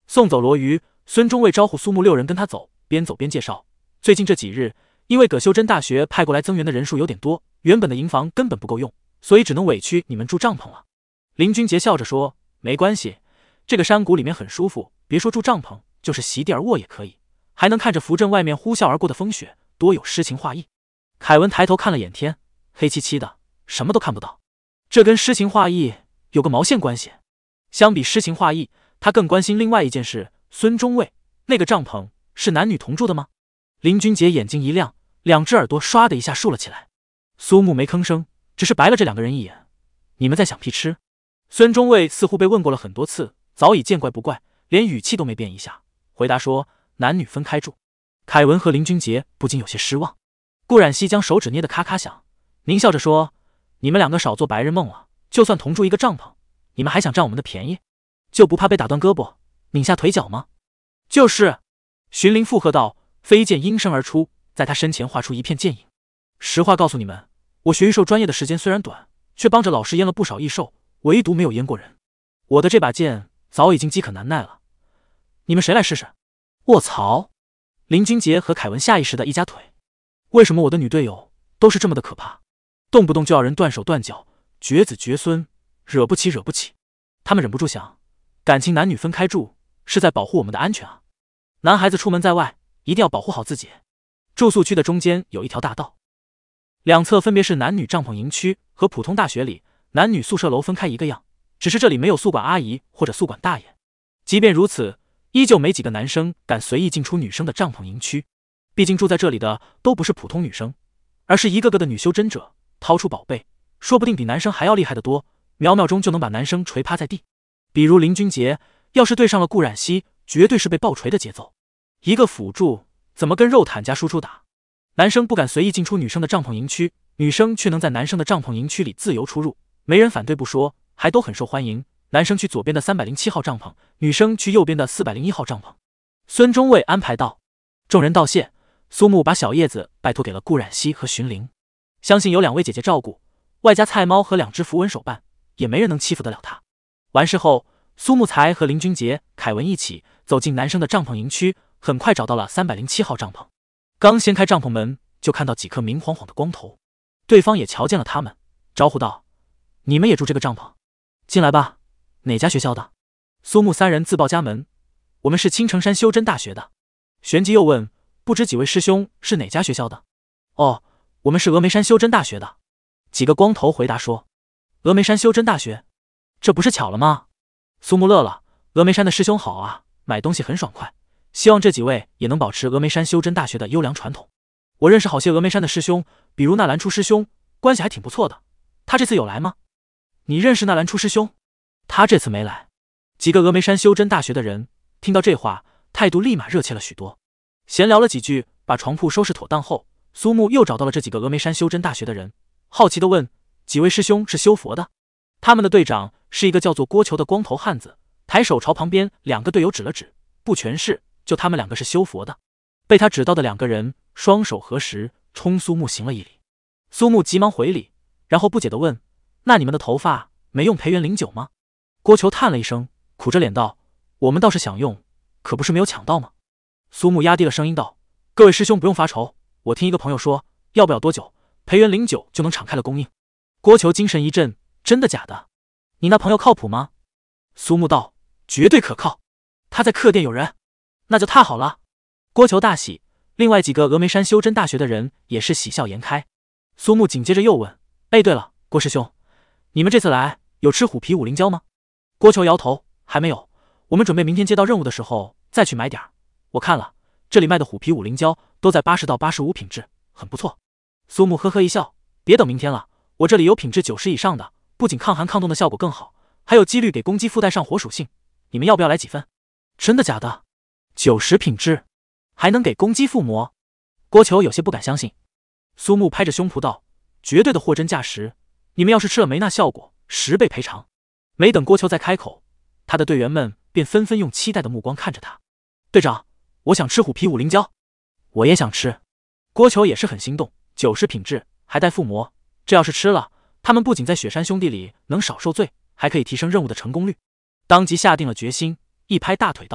[SPEAKER 1] 送走罗瑜，孙中尉招呼苏木六人跟他走，边走边介绍，最近这几日，因为葛修真大学派过来增援的人数有点多，原本的营房根本不够用，所以只能委屈你们住帐篷了。林君杰笑着说，没关系，这个山谷里面很舒服，别说住帐篷，就是席地而卧也可以，还能看着符阵外面呼啸而过的风雪，多有诗情画意。凯文抬头看了眼天，黑漆漆的，什么都看不到，这跟诗情画意有个毛线关系？相比诗情画意，他更关心另外一件事，孙中尉，那个帐篷是男女同住的吗？林君杰眼睛一亮，两只耳朵唰的一下竖了起来。苏木没吭声，只是白了这两个人一眼。你们在想屁吃？孙中尉似乎被问过了很多次，早已见怪不怪，连语气都没变一下，回答说男女分开住。凯文和林君杰不禁有些失望。顾冉熙将手指捏得咔咔响，狞笑着说，你们两个少做白日梦了，就算同住一个帐篷，你们还想占我们的便宜，就不怕被打断胳膊拧下腿脚吗？就是。荀林附和道，飞剑应声而出，在他身前画出一片剑影。实话告诉你们，我学御兽专业的时间虽然短，却帮着老师阉了不少异兽，唯独没有阉过人。我的这把剑早已经饥渴难耐了，你们谁来试试？卧槽！林君杰和凯文下意识的一夹腿。为什么我的女队友都是这么的可怕，动不动就要人断手断脚，绝子绝孙，惹不起惹不起。他们忍不住想，感情男女分开住是在保护我们的安全啊。男孩子出门在外一定要保护好自己。住宿区的中间有一条大道，两侧分别是男女帐篷营区和普通大学里男女宿舍楼分开一个样，只是这里没有宿管阿姨或者宿管大爷。即便如此，依旧没几个男生敢随意进出女生的帐篷营区，毕竟住在这里的都不是普通女生，而是一个个的女修真者，掏出宝贝，说不定比男生还要厉害得多，秒秒钟就能把男生捶趴在地。比如林君杰，要是对上了顾冉熙，绝对是被爆锤的节奏。一个辅助怎么跟肉坦加输出打？男生不敢随意进出女生的帐篷营区，女生却能在男生的帐篷营区里自由出入，没人反对不说，还都很受欢迎。男生去左边的三百零七号帐篷，女生去右边的四百零一号帐篷。孙中尉安排道。众人道谢，苏木把小叶子拜托给了顾冉熙和荀灵，相信有两位姐姐照顾，外加菜猫和两只符文手办，也没人能欺负得了他。完事后，苏木才和林君杰、凯文一起走进男生的帐篷营区，很快找到了三百零七号帐篷。刚掀开帐篷门，就看到几颗明晃晃的光头，对方也瞧见了他们，招呼道：你们也住这个帐篷？进来吧。哪家学校的？苏木三人自报家门，我们是青城山修真大学的。旋即又问，不知几位师兄是哪家学校的？哦，我们是峨眉山修真大学的。几个光头回答说。峨眉山修真大学，这不是巧了吗？苏木乐了，峨眉山的师兄好啊，买东西很爽快，希望这几位也能保持峨眉山修真大学的优良传统。我认识好些峨眉山的师兄，比如纳兰初师兄，关系还挺不错的。他这次有来吗？你认识纳兰初师兄？他这次没来。几个峨眉山修真大学的人听到这话，态度立马热切了许多。闲聊了几句，把床铺收拾妥当后，苏木又找到了这几个峨眉山修真大学的人，好奇地问，几位师兄是修佛的？他们的队长是一个叫做郭球的光头汉子，抬手朝旁边两个队友指了指，不全是，就他们两个是修佛的。被他指到的两个人双手合十，冲苏木行了一礼。苏木急忙回礼，然后不解地问，那你们的头发没用培元灵酒吗？郭球叹了一声，苦着脸道，我们倒是想用，可不是没有抢到吗？苏木压低了声音道，各位师兄不用发愁，我听一个朋友说，要不了多久培元灵酒就能敞开了供应。郭球精神一振，真的假的？你那朋友靠谱吗？苏木道，绝对可靠，他在客店有人。那就太好了。郭球大喜，另外几个峨眉山修真大学的人也是喜笑颜开。苏木紧接着又问，哎，对了，郭师兄，你们这次来有吃虎皮五灵胶吗？郭球摇头，还没有，我们准备明天接到任务的时候再去买点儿。我看了，这里卖的虎皮五灵胶都在八十到八十五品质，很不错。苏木呵呵一笑，别等明天了，我这里有品质九十以上的，不仅抗寒抗冻的效果更好，还有几率给攻击附带上火属性，你们要不要来几份？真的假的？九十品质还能给攻击附魔？郭球有些不敢相信。苏木拍着胸脯道，绝对的货真价实，你们要是吃了没那效果，十倍赔偿。没等郭球再开口，他的队员们便纷纷用期待的目光看着他。队长，我想吃虎皮五灵胶。我也想吃。郭球也是很心动，九十品质还带附魔，这要是吃了，他们不仅在雪山兄弟里能少受罪，还可以提升任务的成功率。当即下定了决心，一拍大腿道，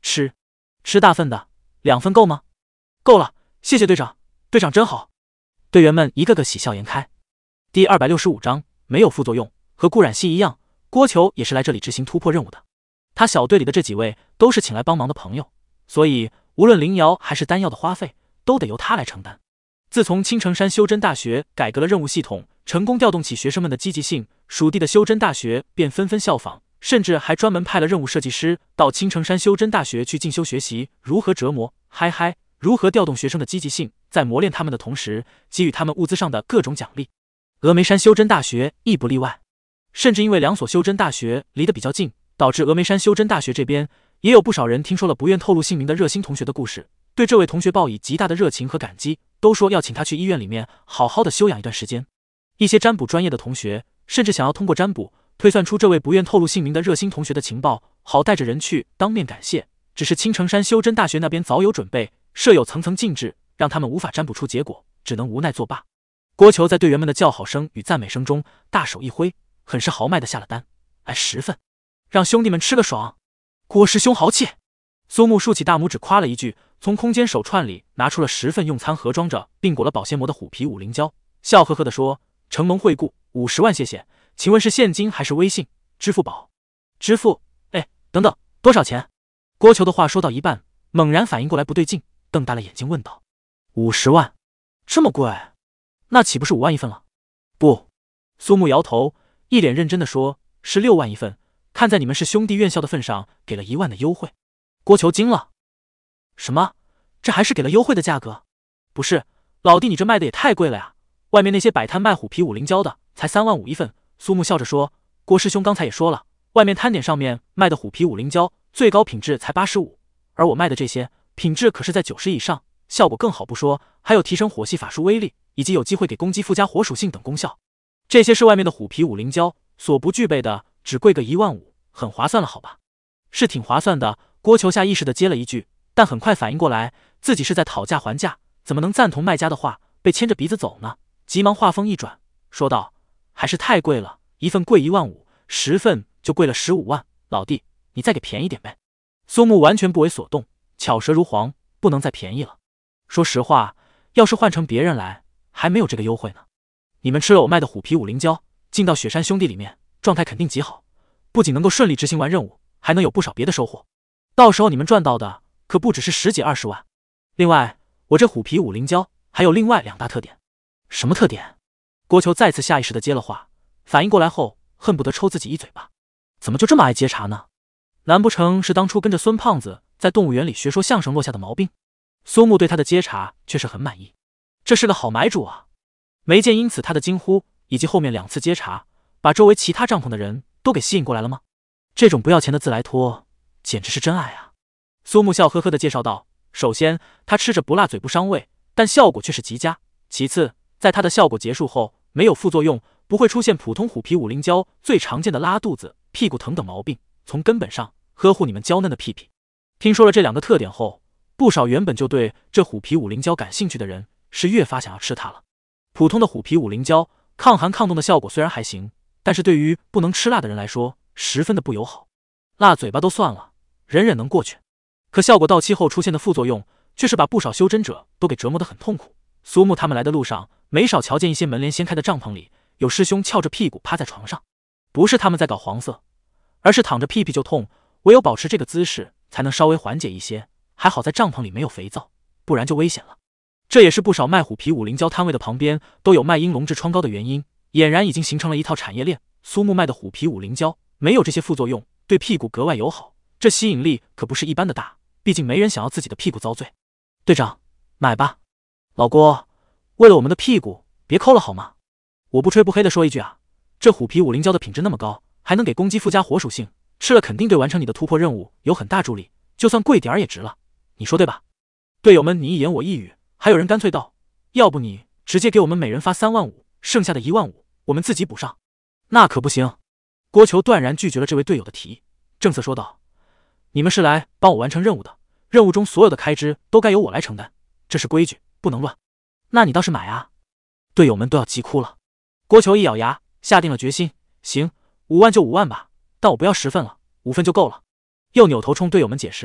[SPEAKER 1] 吃，吃大份的，两份够吗？够了，谢谢队长，队长真好。队员们一个个喜笑颜开。第二百六十五章没有副作用。和顾冉熙一样，郭球也是来这里执行突破任务的。他小队里的这几位都是请来帮忙的朋友，所以无论灵瑶还是丹药的花费，都得由他来承担。自从青城山修真大学改革了任务系统，成功调动起学生们的积极性，属地的修真大学便纷纷效仿，甚至还专门派了任务设计师到青城山修真大学去进修学习如何折磨嗨嗨，如何调动学生的积极性，在磨练他们的同时，给予他们物资上的各种奖励。峨眉山修真大学亦不例外，甚至因为两所修真大学离得比较近，导致峨眉山修真大学这边也有不少人听说了不愿透露姓名的热心同学的故事，对这位同学报以极大的热情和感激，都说要请他去医院里面好好的休养一段时间。一些占卜专业的同学甚至想要通过占卜推算出这位不愿透露姓名的热心同学的情报，好带着人去当面感谢。只是青城山修真大学那边早有准备，设有层层禁制，让他们无法占卜出结果，只能无奈作罢。郭球在队员们的叫好声与赞美声中，大手一挥，很是豪迈的下了单，来十份，让兄弟们吃个爽。郭师兄豪气！苏木竖起大拇指夸了一句，从空间手串里拿出了十份用餐盒装着并裹了保鲜膜的虎皮五灵胶，笑呵呵地说：“承蒙惠顾，五十万谢谢，请问是现金还是微信、支付宝？支付？哎，等等，多少钱？”郭球的话说到一半，猛然反应过来不对劲，瞪大了眼睛问道：“五十万？这么贵？那岂不是五万一份了？”不，苏木摇头，一脸认真地说：“是六万一份，看在你们是兄弟院校的份上，给了一万的优惠。”郭球惊了：“什么？这还是给了优惠的价格？不是，老弟你这卖的也太贵了呀！外面那些摆摊卖虎皮五灵胶的才三万五一份。”苏木笑着说：“郭师兄刚才也说了，外面摊点上面卖的虎皮五灵胶最高品质才八十五，而我卖的这些品质可是在九十以上，效果更好不说，还有提升火系法术威力，以及有机会给攻击附加火属性等功效。这些是外面的虎皮五灵胶所不具备的，只贵个一万五，很划算了好吧？”“是挺划算的。”郭球下意识地接了一句，但很快反应过来自己是在讨价还价，怎么能赞同卖家的话，被牵着鼻子走呢？急忙话锋一转，说道：“还是太贵了，一份贵一万五，十份就贵了十五万，老弟，你再给便宜点呗。”苏木完全不为所动，巧舌如簧，不能再便宜了。说实话，要是换成别人来，还没有这个优惠呢。你们吃了我卖的虎皮五灵胶，进到雪山兄弟里面，状态肯定极好，不仅能够顺利执行完任务，还能有不少别的收获。到时候你们赚到的可不只是十几二十万。另外，我这虎皮五灵胶还有另外两大特点。”“什么特点？”郭球再次下意识地接了话，反应过来后恨不得抽自己一嘴巴。怎么就这么爱接茬呢？难不成是当初跟着孙胖子在动物园里学说相声落下的毛病？苏木对他的接茬却是很满意，这是个好买主啊！没见因此他的惊呼以及后面两次接茬，把周围其他帐篷的人都给吸引过来了吗？这种不要钱的自来脱，简直是真爱啊！苏木笑呵呵地介绍道：“首先，他吃着不辣嘴不伤胃，但效果却是极佳。其次，在他的效果结束后，没有副作用，不会出现普通虎皮五灵胶最常见的拉肚子、屁股疼等毛病，从根本上呵护你们娇嫩的屁屁。”听说了这两个特点后，不少原本就对这虎皮五灵胶感兴趣的人是越发想要吃它了。普通的虎皮五灵胶抗寒抗冻的效果虽然还行，但是对于不能吃辣的人来说，十分的不友好。辣嘴巴都算了，忍忍能过去，可效果到期后出现的副作用，却是把不少修真者都给折磨得很痛苦。苏木他们来的路上，没少瞧见一些门帘掀开的帐篷里，有师兄翘着屁股趴在床上，不是他们在搞黄色，而是躺着屁屁就痛，唯有保持这个姿势才能稍微缓解一些。还好在帐篷里没有肥皂，不然就危险了。这也是不少卖虎皮五灵胶摊位的旁边都有卖鹰龙痔疮膏的原因，俨然已经形成了一套产业链。苏木卖的虎皮五灵胶没有这些副作用，对屁股格外友好，这吸引力可不是一般的大，毕竟没人想要自己的屁股遭罪。队长，买吧。老郭，为了我们的屁股，别抠了好吗？我不吹不黑的说一句啊，这虎皮五灵胶的品质那么高，还能给攻击附加火属性，吃了肯定对完成你的突破任务有很大助力，就算贵点儿也值了，你说对吧？队友们你一言我一语，还有人干脆道：“要不你直接给我们每人发三万五，剩下的一万五我们自己补上。”那可不行。郭球断然拒绝了这位队友的提议，正色说道：“你们是来帮我完成任务的，任务中所有的开支都该由我来承担，这是规矩，不能乱。”那你倒是买啊！队友们都要急哭了。郭球一咬牙，下定了决心：“行，五万就五万吧，但我不要十份了，五份就够了。”又扭头冲队友们解释：“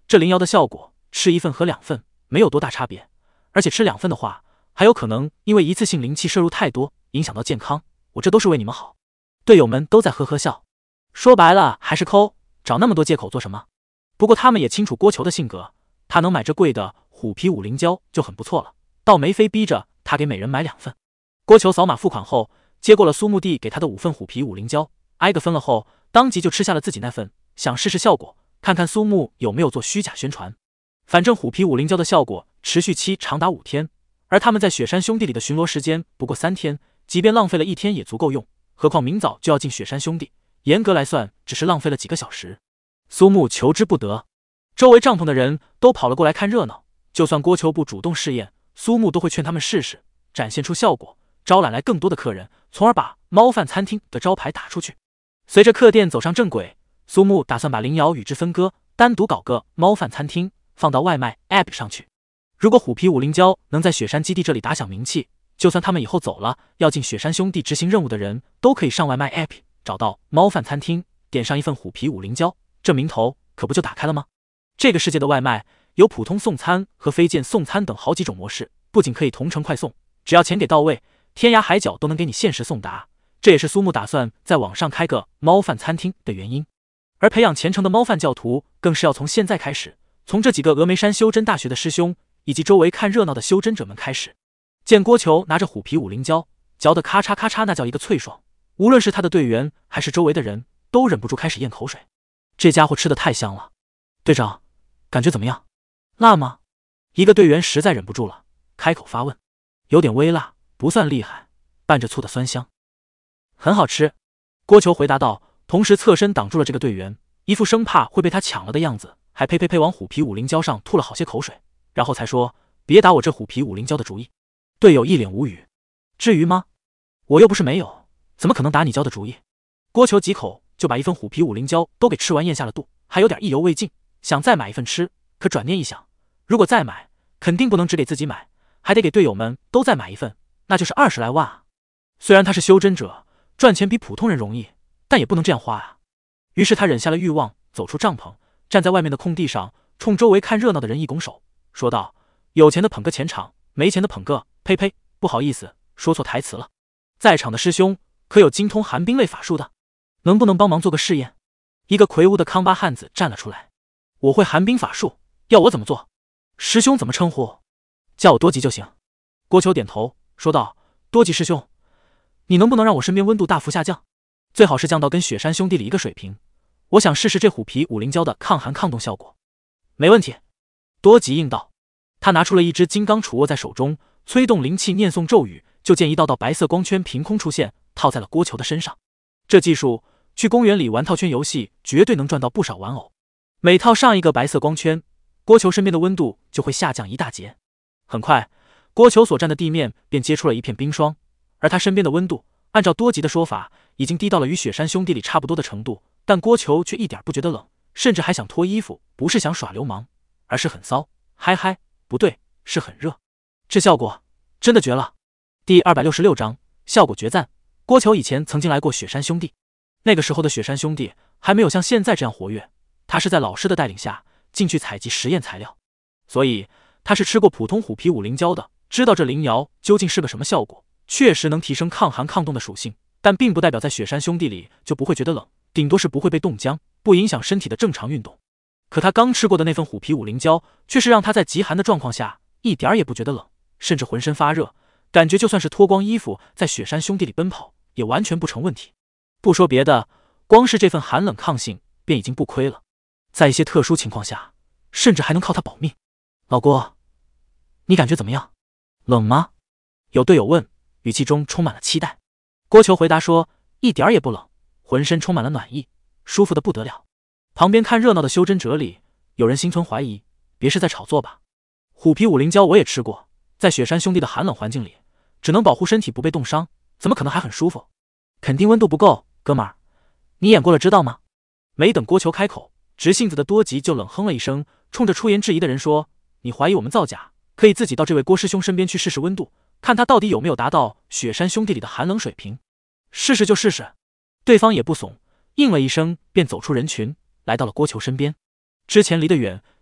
[SPEAKER 1] 这灵瑶的效果，吃一份和两份没有多大差别，而且吃两份的话，还有可能因为一次性灵气摄入太多，影响到健康。我这都是为你们好。队友们都在呵呵笑，说白了还是抠，找那么多借口做什么？不过他们也清楚郭球的性格，他能买这贵的虎皮五灵胶就很不错了，倒没非逼着他给每人买两份。郭球扫码付款后，接过了苏木地给他的五份虎皮五灵胶，挨个分了后，当即就吃下了自己那份，想试试效果，看看苏木有没有做虚假宣传。反正虎皮五灵胶的效果持续期长达五天，而他们在雪山兄弟里的巡逻时间不过三天，即便浪费了一天也足够用，何况明早就要进雪山兄弟，严格来算只是浪费了几个小时。苏木求之不得，周围帐篷的人都跑了过来看热闹，就算郭球不主动试验，苏木都会劝他们试试，展现出效果，招揽来更多的客人，从而把猫饭餐厅的招牌打出去。随着客店走上正轨，苏木打算把灵瑶与之分割，单独搞个猫饭餐厅放到外卖 App 上去。如果虎皮五灵胶能在雪山基地这里打响名气，就算他们以后走了，要进雪山兄弟执行任务的人都可以上外卖 App 找到猫饭餐厅，点上一份虎皮五灵胶，这名头可不就打开了吗？这个世界的外卖有普通送餐和飞件送餐等好几种模式，不仅可以同城快送，只要钱给到位，天涯海角都能给你限时送达。这也是苏木打算在网上开个猫饭餐厅的原因。而培养虔诚的猫饭教徒更是要从现在开始，从这几个峨眉山修真大学的师兄以及周围看热闹的修真者们开始。见郭球拿着虎皮五灵胶嚼得咔嚓咔嚓，那叫一个脆爽，无论是他的队员还是周围的人都忍不住开始咽口水。这家伙吃得太香了。队长，感觉怎么样？辣吗？一个队员实在忍不住了，开口发问。有点微辣，不算厉害，伴着醋的酸香。很好吃，郭球回答道，同时侧身挡住了这个队员，一副生怕会被他抢了的样子，还呸呸呸往虎皮五灵胶上吐了好些口水，然后才说，别打我这虎皮五灵胶的主意。队友一脸无语，至于吗？我又不是没有，怎么可能打你教的主意？郭球几口就把一份虎皮五灵胶都给吃完，咽下了肚，还有点意犹未尽，想再买一份吃，可转念一想，如果再买，肯定不能只给自己买，还得给队友们都再买一份，那就是二十来万啊！虽然他是修真者，赚钱比普通人容易，但也不能这样花啊。于是他忍下了欲望，走出帐篷，站在外面的空地上，冲周围看热闹的人一拱手，说道：有钱的捧个钱场，没钱的捧个……呸呸，不好意思，说错台词了。在场的师兄可有精通寒冰类法术的？能不能帮忙做个试验？一个魁梧的康巴汉子站了出来。我会寒冰法术，要我怎么做？师兄怎么称呼？叫我多吉就行。郭球点头说道：多吉师兄，你能不能让我身边温度大幅下降？最好是降到跟雪山兄弟里一个水平，我想试试这虎皮五灵胶的抗寒抗冻效果。没问题。多吉应道。他拿出了一只金刚杵握在手中，催动灵气念诵咒语，就见一道道白色光圈凭空出现，套在了郭球的身上。这技术去公园里玩套圈游戏绝对能赚到不少玩偶。每套上一个白色光圈，郭球身边的温度就会下降一大截。很快，郭球所站的地面便接触了一片冰霜，而他身边的温度按照多吉的说法已经低到了与雪山兄弟里差不多的程度，但郭球却一点不觉得冷，甚至还想脱衣服，不是想耍流氓，而是很骚，嗨嗨，不对，是很热。这效果真的绝了。第二百六十六章效果绝赞。郭球以前曾经来过雪山兄弟，那个时候的雪山兄弟还没有像现在这样活跃，他是在老师的带领下进去采集实验材料，所以他是吃过普通虎皮五灵胶的，知道这灵瑶究竟是个什么效果，确实能提升抗寒抗冻的属性，但并不代表在雪山兄弟里就不会觉得冷，顶多是不会被冻僵，不影响身体的正常运动。可他刚吃过的那份虎皮五灵胶却是让他在极寒的状况下一点也不觉得冷，甚至浑身发热，感觉就算是脱光衣服在雪山兄弟里奔跑也完全不成问题。不说别的，光是这份寒冷抗性便已经不亏了，在一些特殊情况下甚至还能靠它保命。老郭，你感觉怎么样？冷吗？有队友问，语气中充满了期待。郭球回答说，一点也不冷，浑身充满了暖意，舒服的不得了。旁边看热闹的修真者里有人心存怀疑，别是在炒作吧？虎皮五灵胶我也吃过，在雪山兄弟的寒冷环境里只能保护身体不被冻伤，怎么可能还很舒服？肯定温度不够，哥们儿，你演过了知道吗？没等郭球开口，直性子的多吉就冷哼了一声，冲着出言质疑的人说，你怀疑我们造假，可以自己到这位郭师兄身边去试试温度，看他到底有没有达到雪山兄弟里的寒冷水平。试试就试试。对方也不怂，应了一声便走出人群，来到了郭球身边。之前离得远，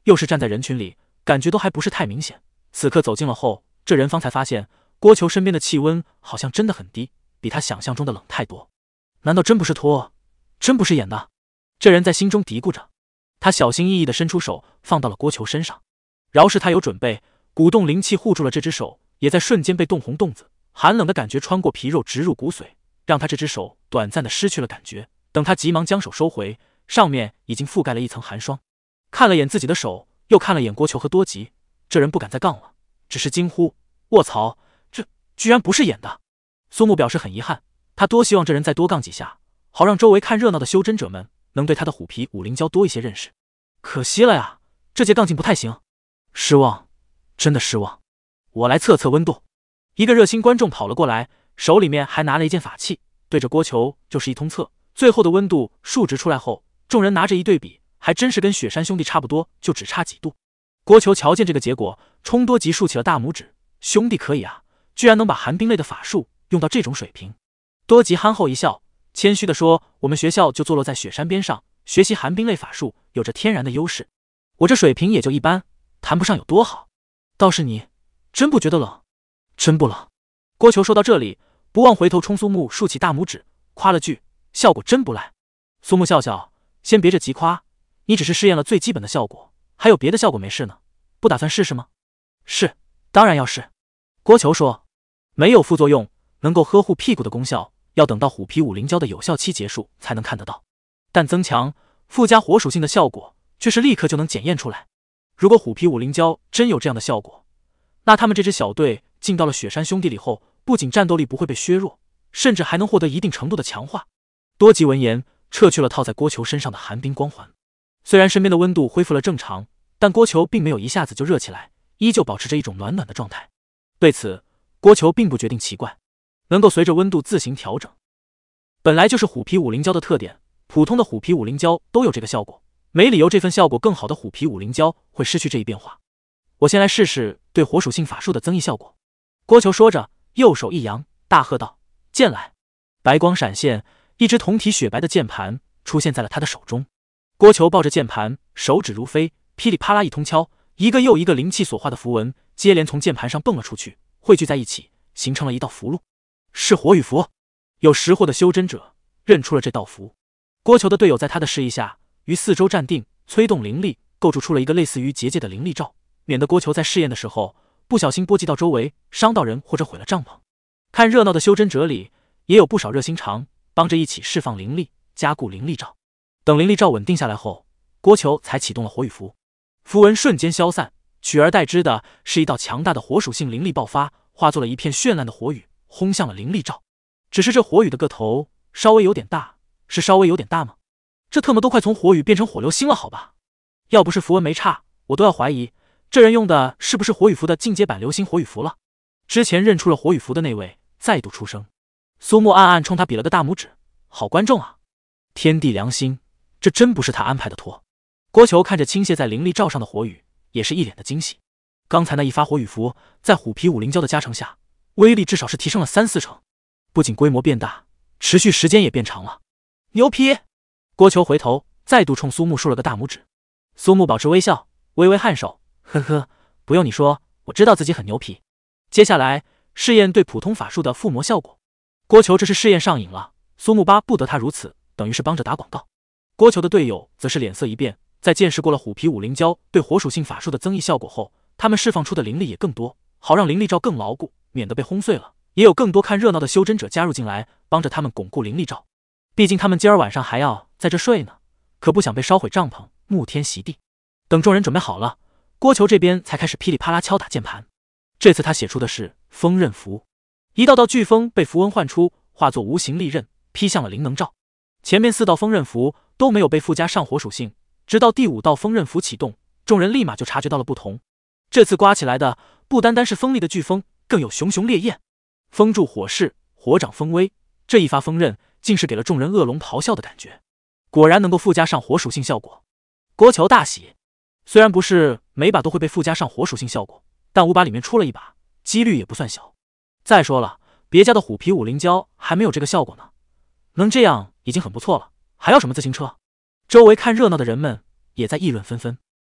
[SPEAKER 1] 又是站在人群里，感觉都还不是太明显。此刻走近了后，这人方才发现郭球身边的气温好像真的很低，比他想象中的冷太多。难道真不是托，真不是演的？这人在心中嘀咕着。他小心翼翼地伸出手，放到了郭球身上。饶是他有准备，鼓动灵气护住了这只手，也在瞬间被冻红冻子，寒冷的感觉穿过皮肉直入骨髓，让他这只手短暂的失去了感觉。等他急忙将手收回，上面已经覆盖了一层寒霜。看了眼自己的手，又看了眼郭球和多吉，这人不敢再杠了，只是惊呼：卧槽，这居然不是演的！苏木表示很遗憾，他多希望这人再多杠几下，好让周围看热闹的修真者们能对他的虎皮五灵蛟多一些认识。可惜了呀，这节杠劲不太行，失望，真的失望。我来测测温度。一个热心观众跑了过来，手里面还拿了一件法器，对着郭球就是一通测。最后的温度数值出来后，众人拿着一对比，还真是跟雪山兄弟差不多，就只差几度。郭球瞧见这个结果，冲多吉竖起了大拇指，兄弟可以啊，居然能把寒冰类的法术用到这种水平。多吉憨厚一笑，谦虚地说：我们学校就坐落在雪山边上，学习寒冰类法术有着天然的优势。我这水平也就一般，谈不上有多好。倒是你，真不觉得冷？真不冷。郭球说到这里，不忘回头冲苏木竖起大拇指，夸了句：效果真不赖。苏木笑笑，先别着急夸，你只是试验了最基本的效果，还有别的效果没试呢，不打算试试吗？是，当然要试。郭球说，没有副作用，能够呵护屁股的功效，要等到虎皮五灵蛟的有效期结束才能看得到。但增强、附加火属性的效果，却是立刻就能检验出来。如果虎皮五灵蛟真有这样的效果，那他们这支小队进到了雪山兄弟里后，不仅战斗力不会被削弱，甚至还能获得一定程度的强化。多吉闻言，撤去了套在郭球身上的寒冰光环。虽然身边的温度恢复了正常，但郭球并没有一下子就热起来，依旧保持着一种暖暖的状态。对此，郭球并不决定奇怪，能够随着温度自行调整，本来就是虎皮五灵蛟的特点，普通的虎皮五灵蛟都有这个效果，没理由这份效果更好的虎皮五灵蛟会失去这一变化。我先来试试对火属性法术的增益效果。郭球说着，右手一扬，大喝道：剑来！白光闪现，一只铜体雪白的键盘出现在了他的手中。郭球抱着键盘，手指如飞，噼里啪啦一通敲，一个又一个灵气所化的符文接连从键盘上蹦了出去，汇聚在一起，形成了一道符箓。是火羽符。有识货的修真者认出了这道符。郭球的队友在他的示意下，于四周站定，催动灵力，构筑出了一个类似于结界的灵力罩，免得郭球在试验的时候不小心波及到周围，伤到人或者毁了帐篷。看热闹的修真者里，也有不少热心肠，帮着一起释放灵力，加固灵力罩。等灵力罩稳定下来后，郭球才启动了火羽符。符文瞬间消散，取而代之的是一道强大的火属性灵力爆发，化作了一片绚烂的火雨，轰向了灵力罩。只是这火雨的个头稍微有点大，是稍微有点大吗？这特么都快从火雨变成火流星了好吧？要不是符文没差，我都要怀疑这人用的是不是火羽符的进阶版流星火羽符了。之前认出了火羽符的那位再度出声，苏木暗暗冲他比了个大拇指，好观众啊！天地良心，这真不是他安排的托。郭球看着倾泻在灵力罩上的火雨，也是一脸的惊喜。刚才那一发火羽符，在虎皮五灵蛟的加成下，威力至少是提升了三四成，不仅规模变大，持续时间也变长了。牛皮！郭球回头再度冲苏木竖了个大拇指。苏木保持微笑，微微颔首，呵呵，不用你说，我知道自己很牛皮。接下来试验对普通法术的附魔效果。郭球这是试验上瘾了，苏木巴不得他如此，等于是帮着打广告。郭球的队友则是脸色一变，在见识过了虎皮五灵蛟对火属性法术的增益效果后，他们释放出的灵力也更多，好让灵力罩更牢固，免得被轰碎了。也有更多看热闹的修真者加入进来，帮着他们巩固灵力罩。毕竟他们今儿晚上还要在这睡呢，可不想被烧毁帐篷，沐天席地。等众人准备好了，郭球这边才开始噼里啪啦敲打键盘。这次他写出的是风刃符，一道道飓风被符文唤出，化作无形利刃，劈向了灵能罩。前面四道风刃符都没有被附加上火属性，直到第五道风刃符启动，众人立马就察觉到了不同。这次刮起来的不单单是锋利的飓风，更有熊熊烈焰。风助火势，火掌风威，这一发锋刃竟是给了众人恶龙咆哮的感觉，果然能够附加上火属性效果。郭球大喜，虽然不是每把都会被附加上火属性效果，但五把里面出了一把，几率也不算小。再说了，别家的虎皮五灵蛟还没有这个效果呢，能这样已经很不错了，还要什么自行车？周围看热闹的人们也在议论纷纷。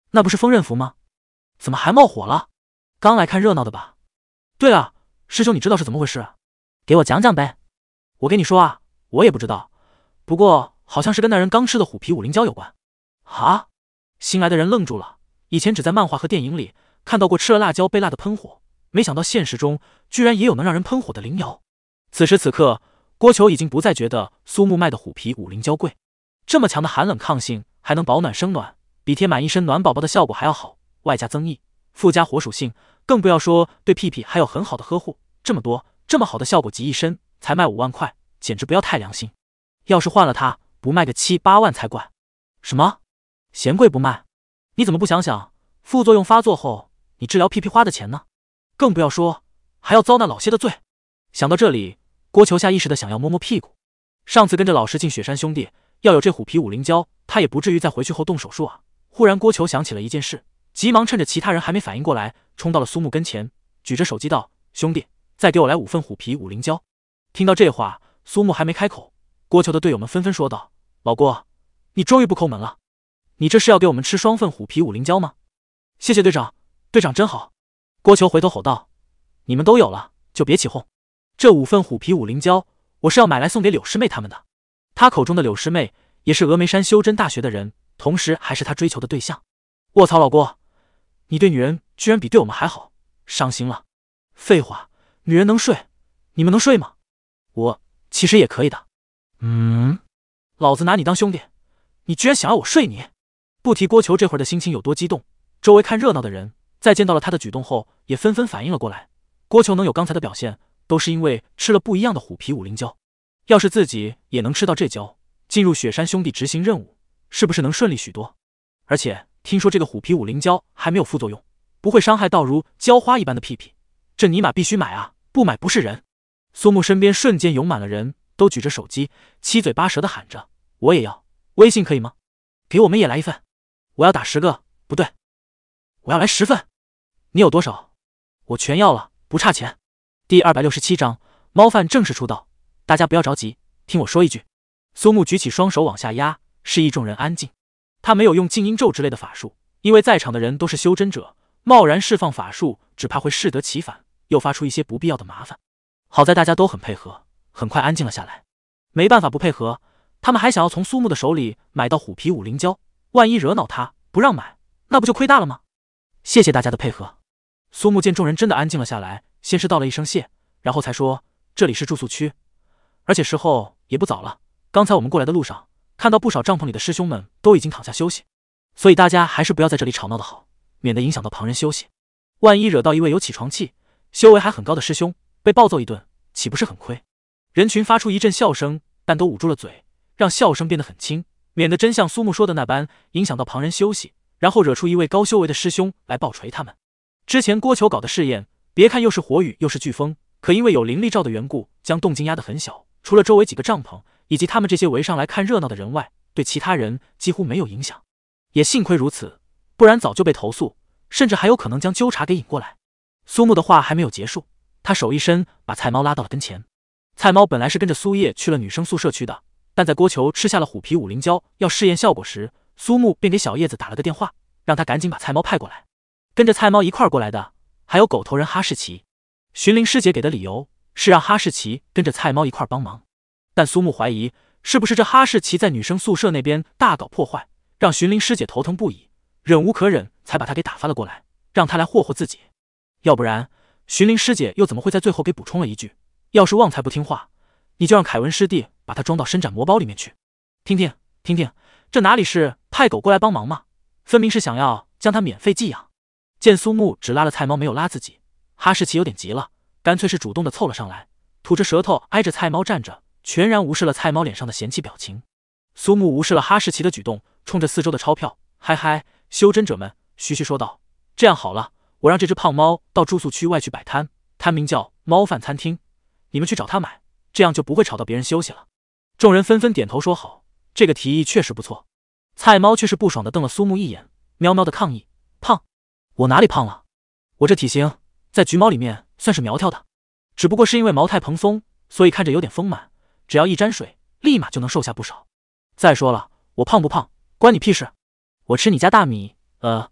[SPEAKER 1] 那不是风刃符吗？怎么还冒火了？刚来看热闹的吧？对了，师兄，你知道是怎么回事？给我讲讲呗。我跟你说啊，我也不知道，不过好像是跟那人刚吃的虎皮五灵胶有关。啊！新来的人愣住了，以前只在漫画和电影里看到过吃了辣椒被辣的喷火，没想到现实中居然也有能让人喷火的灵药。此时此刻，郭球已经不再觉得苏木卖的虎皮五灵胶贵，这么强的寒冷抗性，还能保暖生暖，比贴满一身暖宝宝的效果还要好，外加增益，附加火属性，更不要说对屁屁还有很好的呵护。这么多这么好的效果集一身，才卖五万块，简直不要太良心。要是换了它，不卖个七八万才怪。什么？嫌贵不卖？你怎么不想想，副作用发作后，你治疗屁屁花的钱呢？更不要说还要遭那老些的罪。想到这里，郭球下意识的想要摸摸屁股。上次跟着老师进雪山兄弟，要有这虎皮五灵胶，他也不至于在回去后动手术啊。忽然郭球想起了一件事，急忙趁着其他人还没反应过来，冲到了苏木跟前，举着手机道：兄弟，再给我来五份虎皮五灵胶。听到这话，苏木还没开口，郭球的队友们纷纷说道：老郭，你终于不抠门了，你这是要给我们吃双份虎皮五灵胶吗？谢谢队长，队长真好。郭球回头吼道：你们都有了，就别起哄。这五份虎皮五灵胶，我是要买来送给柳师妹他们的。他口中的柳师妹，也是峨眉山修真大学的人，同时还是他追求的对象。卧槽，老郭，你对女人居然比对我们还好，伤心了。废话，女人能睡，你们能睡吗？我其实也可以的。嗯，老子拿你当兄弟，你居然想要我睡你？不提郭球这会儿的心情有多激动，周围看热闹的人在见到了他的举动后，也纷纷反应了过来。郭球能有刚才的表现，都是因为吃了不一样的虎皮五灵胶。要是自己也能吃到这胶，进入雪山兄弟执行任务，是不是能顺利许多？而且听说这个虎皮五灵胶还没有副作用，不会伤害到如浇花一般的屁屁，这尼玛必须买啊，不买不是人。苏木身边瞬间涌满了人，都举着手机，七嘴八舌的喊着：我也要，微信可以吗？给我们也来一份。我要打十个，不对，我要来十份。你有多少？我全要了，不差钱。第二百六十七章，猫饭正式出道。大家不要着急，听我说一句。苏木举起双手往下压，示意众人安静。他没有用静音咒之类的法术，因为在场的人都是修真者，贸然释放法术，只怕会适得其反，又发出一些不必要的麻烦。好在大家都很配合，很快安静了下来。没办法不配合，他们还想要从苏木的手里买到虎皮五灵胶，万一惹恼他不让买，那不就亏大了吗？谢谢大家的配合。苏木见众人真的安静了下来，先是道了一声谢，然后才说：这里是住宿区，而且时候也不早了，刚才我们过来的路上看到不少帐篷里的师兄们都已经躺下休息，所以大家还是不要在这里吵闹的好，免得影响到旁人休息。万一惹到一位有起床气、修为还很高的师兄，被暴揍一顿，岂不是很亏？人群发出一阵笑声，但都捂住了嘴，让笑声变得很轻，免得真像苏木说的那般影响到旁人休息，然后惹出一位高修为的师兄来暴锤他们。之前郭球搞的试验，别看又是火雨又是飓风，可因为有灵力罩的缘故，将动静压得很小，除了周围几个帐篷以及他们这些围上来看热闹的人外，对其他人几乎没有影响。也幸亏如此，不然早就被投诉，甚至还有可能将纠察给引过来。苏木的话还没有结束，他手一伸，把菜猫拉到了跟前。菜猫本来是跟着苏叶去了女生宿舍区的，但在郭球吃下了虎皮五灵胶要试验效果时，苏木便给小叶子打了个电话，让他赶紧把菜猫派过来。跟着菜猫一块过来的还有狗头人哈士奇。寻灵师姐给的理由是让哈士奇跟着菜猫一块帮忙，但苏木怀疑是不是这哈士奇在女生宿舍那边大搞破坏，让寻灵师姐头疼不已，忍无可忍才把他给打发了过来，让他来霍霍自己。要不然寻灵师姐又怎么会在最后给补充了一句：要是旺财不听话，你就让凯文师弟把他装到伸展魔包里面去。听听听听，这哪里是派狗过来帮忙嘛，分明是想要将他免费寄养。见苏木只拉了菜猫没有拉自己，哈士奇有点急了，干脆是主动的凑了上来，吐着舌头挨着菜猫站着，全然无视了菜猫脸上的嫌弃表情。苏木无视了哈士奇的举动，冲着四周的钞票嗨嗨，修真者们徐徐说道：这样好了，我让这只胖猫到住宿区外去摆摊，摊名叫猫饭餐厅，你们去找他买，这样就不会吵到别人休息了。众人纷纷点头说好，这个提议确实不错。菜猫却是不爽的瞪了苏木一眼，喵喵的抗议：胖？我哪里胖了？我这体型在橘猫里面算是苗条的，只不过是因为毛太蓬松，所以看着有点丰满，只要一沾水立马就能瘦下不少。再说了，我胖不胖关你屁事，我吃你家大米，呃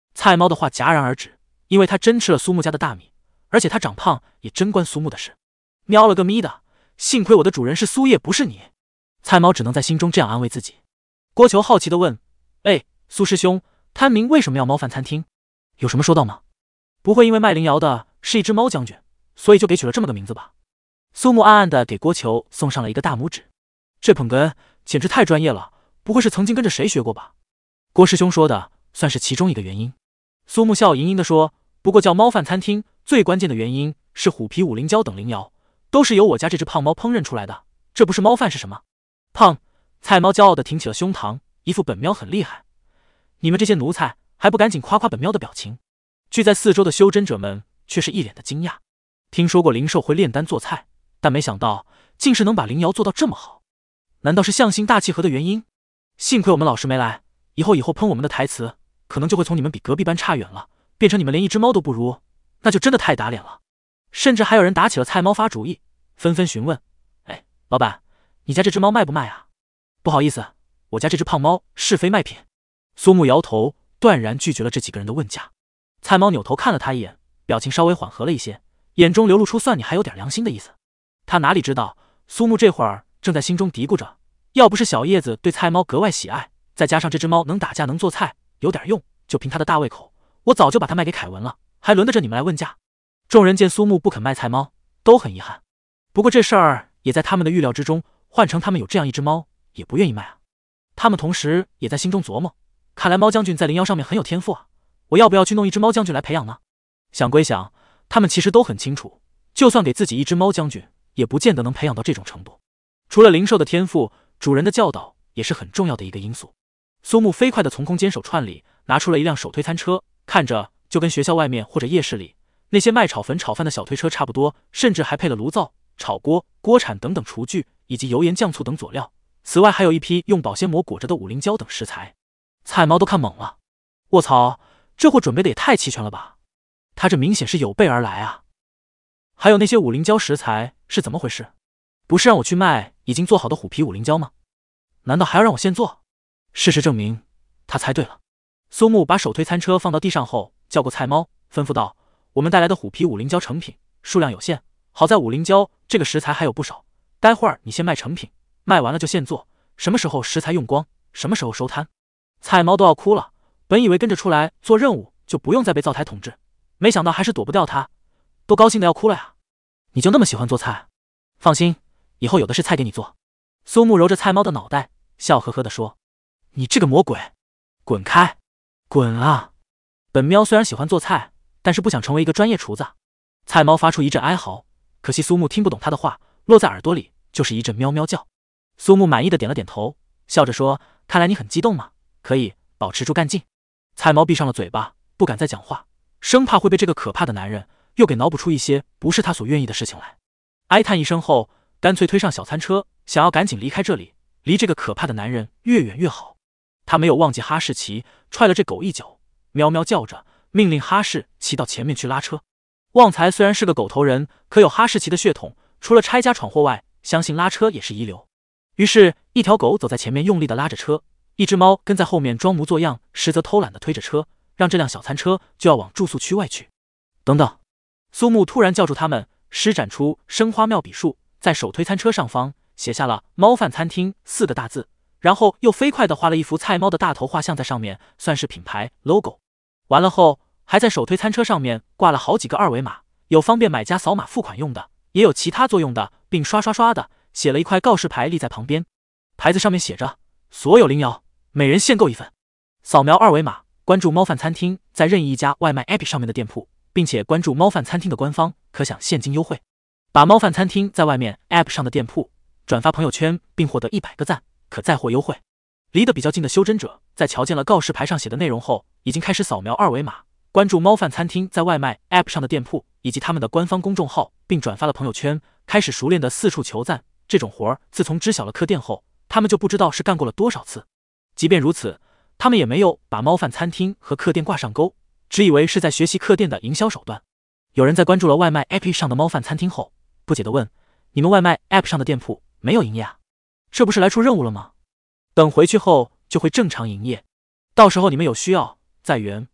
[SPEAKER 1] 菜猫的话戛然而止，因为他真吃了苏木家的大米，而且他长胖也真关苏木的事。喵了个咪的，幸亏我的主人是苏叶，不是你。菜猫只能在心中这样安慰自己。郭球好奇地问：哎，苏师兄，摊名为什么要猫饭餐厅？有什么说道吗？不会因为卖灵瑶的是一只猫将军，所以就给取了这么个名字吧？苏木暗暗地给郭球送上了一个大拇指，这捧哏简直太专业了，不会是曾经跟着谁学过吧？郭师兄说的算是其中一个原因。苏木笑盈盈地说：不过叫猫饭餐厅最关键的原因是虎皮、五灵胶等灵瑶都是由我家这只胖猫烹饪出来的，这不是猫饭是什么？胖菜猫骄傲地挺起了胸膛，一副本喵很厉害，你们这些奴才还不赶紧夸夸本喵的表情。聚在四周的修真者们却是一脸的惊讶，听说过灵兽会炼丹做菜，但没想到竟是能把灵瑶做到这么好，难道是象星大气合的原因？幸亏我们老师没来，以后以后喷我们的台词可能就会从你们比隔壁班差远了，变成你们连一只猫都不如，那就真的太打脸了。甚至还有人打起了菜猫发主意，纷纷询问：哎，老板，你家这只猫卖不卖啊？不好意思，我家这只胖猫是非卖品。苏木摇头，断然拒绝了这几个人的问价。菜猫扭头看了他一眼，表情稍微缓和了一些，眼中流露出算你还有点良心的意思。他哪里知道，苏木这会儿正在心中嘀咕着，要不是小叶子对菜猫格外喜爱，再加上这只猫能打架能做菜有点用，就凭他的大胃口，我早就把它卖给凯文了，还轮得着你们来问价？众人见苏木不肯卖菜猫，都很遗憾。不过这事儿也在他们的预料之中，换成他们有这样一只猫，也不愿意卖啊。他们同时也在心中琢磨，看来猫将军在灵瑶上面很有天赋啊，我要不要去弄一只猫将军来培养呢？想归想，他们其实都很清楚，就算给自己一只猫将军，也不见得能培养到这种程度。除了灵兽的天赋，主人的教导也是很重要的一个因素。苏木飞快地从空间手串里拿出了一辆手推餐车，看着就跟学校外面或者夜市里那些卖炒粉炒饭的小推车差不多，甚至还配了炉灶、炒锅、锅铲等等厨具，以及油盐酱醋等佐料。此外还有一批用保鲜膜裹着的五灵胶等食材。菜猫都看懵了，卧槽，这货准备的也太齐全了吧，他这明显是有备而来啊。还有那些五灵胶食材是怎么回事？不是让我去卖已经做好的虎皮五灵胶吗？难道还要让我现做？事实证明他猜对了。苏木把手推餐车放到地上后，叫过菜猫，吩咐道：我们带来的虎皮五灵胶成品数量有限，好在五灵胶这个食材还有不少，待会儿你先卖成品，卖完了就现做，什么时候食材用光，什么时候收摊。菜猫都要哭了，本以为跟着出来做任务就不用再被灶台统治，没想到还是躲不掉他，都高兴的要哭了呀。你就那么喜欢做菜？放心，以后有的是菜给你做。苏木揉着菜猫的脑袋，笑呵呵地说：你这个魔鬼，滚开，滚啊！本喵虽然喜欢做菜，但是不想成为一个专业厨子。菜猫发出一阵哀嚎，可惜苏木听不懂他的话，落在耳朵里就是一阵喵喵叫。苏木满意的点了点头，笑着说：看来你很激动嘛，可以保持住干劲。菜猫闭上了嘴巴，不敢再讲话，生怕会被这个可怕的男人又给脑补出一些不是他所愿意的事情来。哀叹一声后，干脆推上小餐车，想要赶紧离开这里，离这个可怕的男人越远越好。他没有忘记哈士奇，踹了这狗一脚，喵喵叫着命令哈士奇到前面去拉车。旺财虽然是个狗头人，可有哈士奇的血统，除了拆家闯祸外，相信拉车也是一流。于是一条狗走在前面用力地拉着车，一只猫跟在后面装模作样，实则偷懒地推着车，让这辆小餐车就要往住宿区外去。等等！苏木突然叫住他们，施展出生花妙笔术，在手推餐车上方写下了猫饭餐厅四个大字，然后又飞快地画了一幅菜猫的大头画像在上面，算是品牌 logo。 完了后还在手推餐车上面挂了好几个二维码，有方便买家扫码付款用的，也有其他作用的，并刷刷刷的写了一块告示牌立在旁边。牌子上面写着：所有灵瑶每人限购一份，扫描二维码关注猫饭餐厅在任意一家外卖 A P P 上面的店铺，并且关注猫饭餐厅的官方，可享现金优惠。把猫饭餐厅在外面 A P P 上的店铺转发朋友圈并获得一百个赞，可再获优惠。离得比较近的修真者在瞧见了告示牌上写的内容后，已经开始扫描二维码关注猫饭餐厅在外卖 A P P 上的店铺以及他们的官方公众号，并转发了朋友圈，开始熟练的四处求赞。这种活儿自从知晓了客店后，他们就不知道是干过了多少次。即便如此，他们也没有把猫饭餐厅和客店挂上钩，只以为是在学习客店的营销手段。有人在关注了外卖 A P P 上的猫饭餐厅后，不解地问：你们外卖 A P P 上的店铺没有营业啊？这不是来出任务了吗？等回去后就会正常营业，到时候你们有需要再圆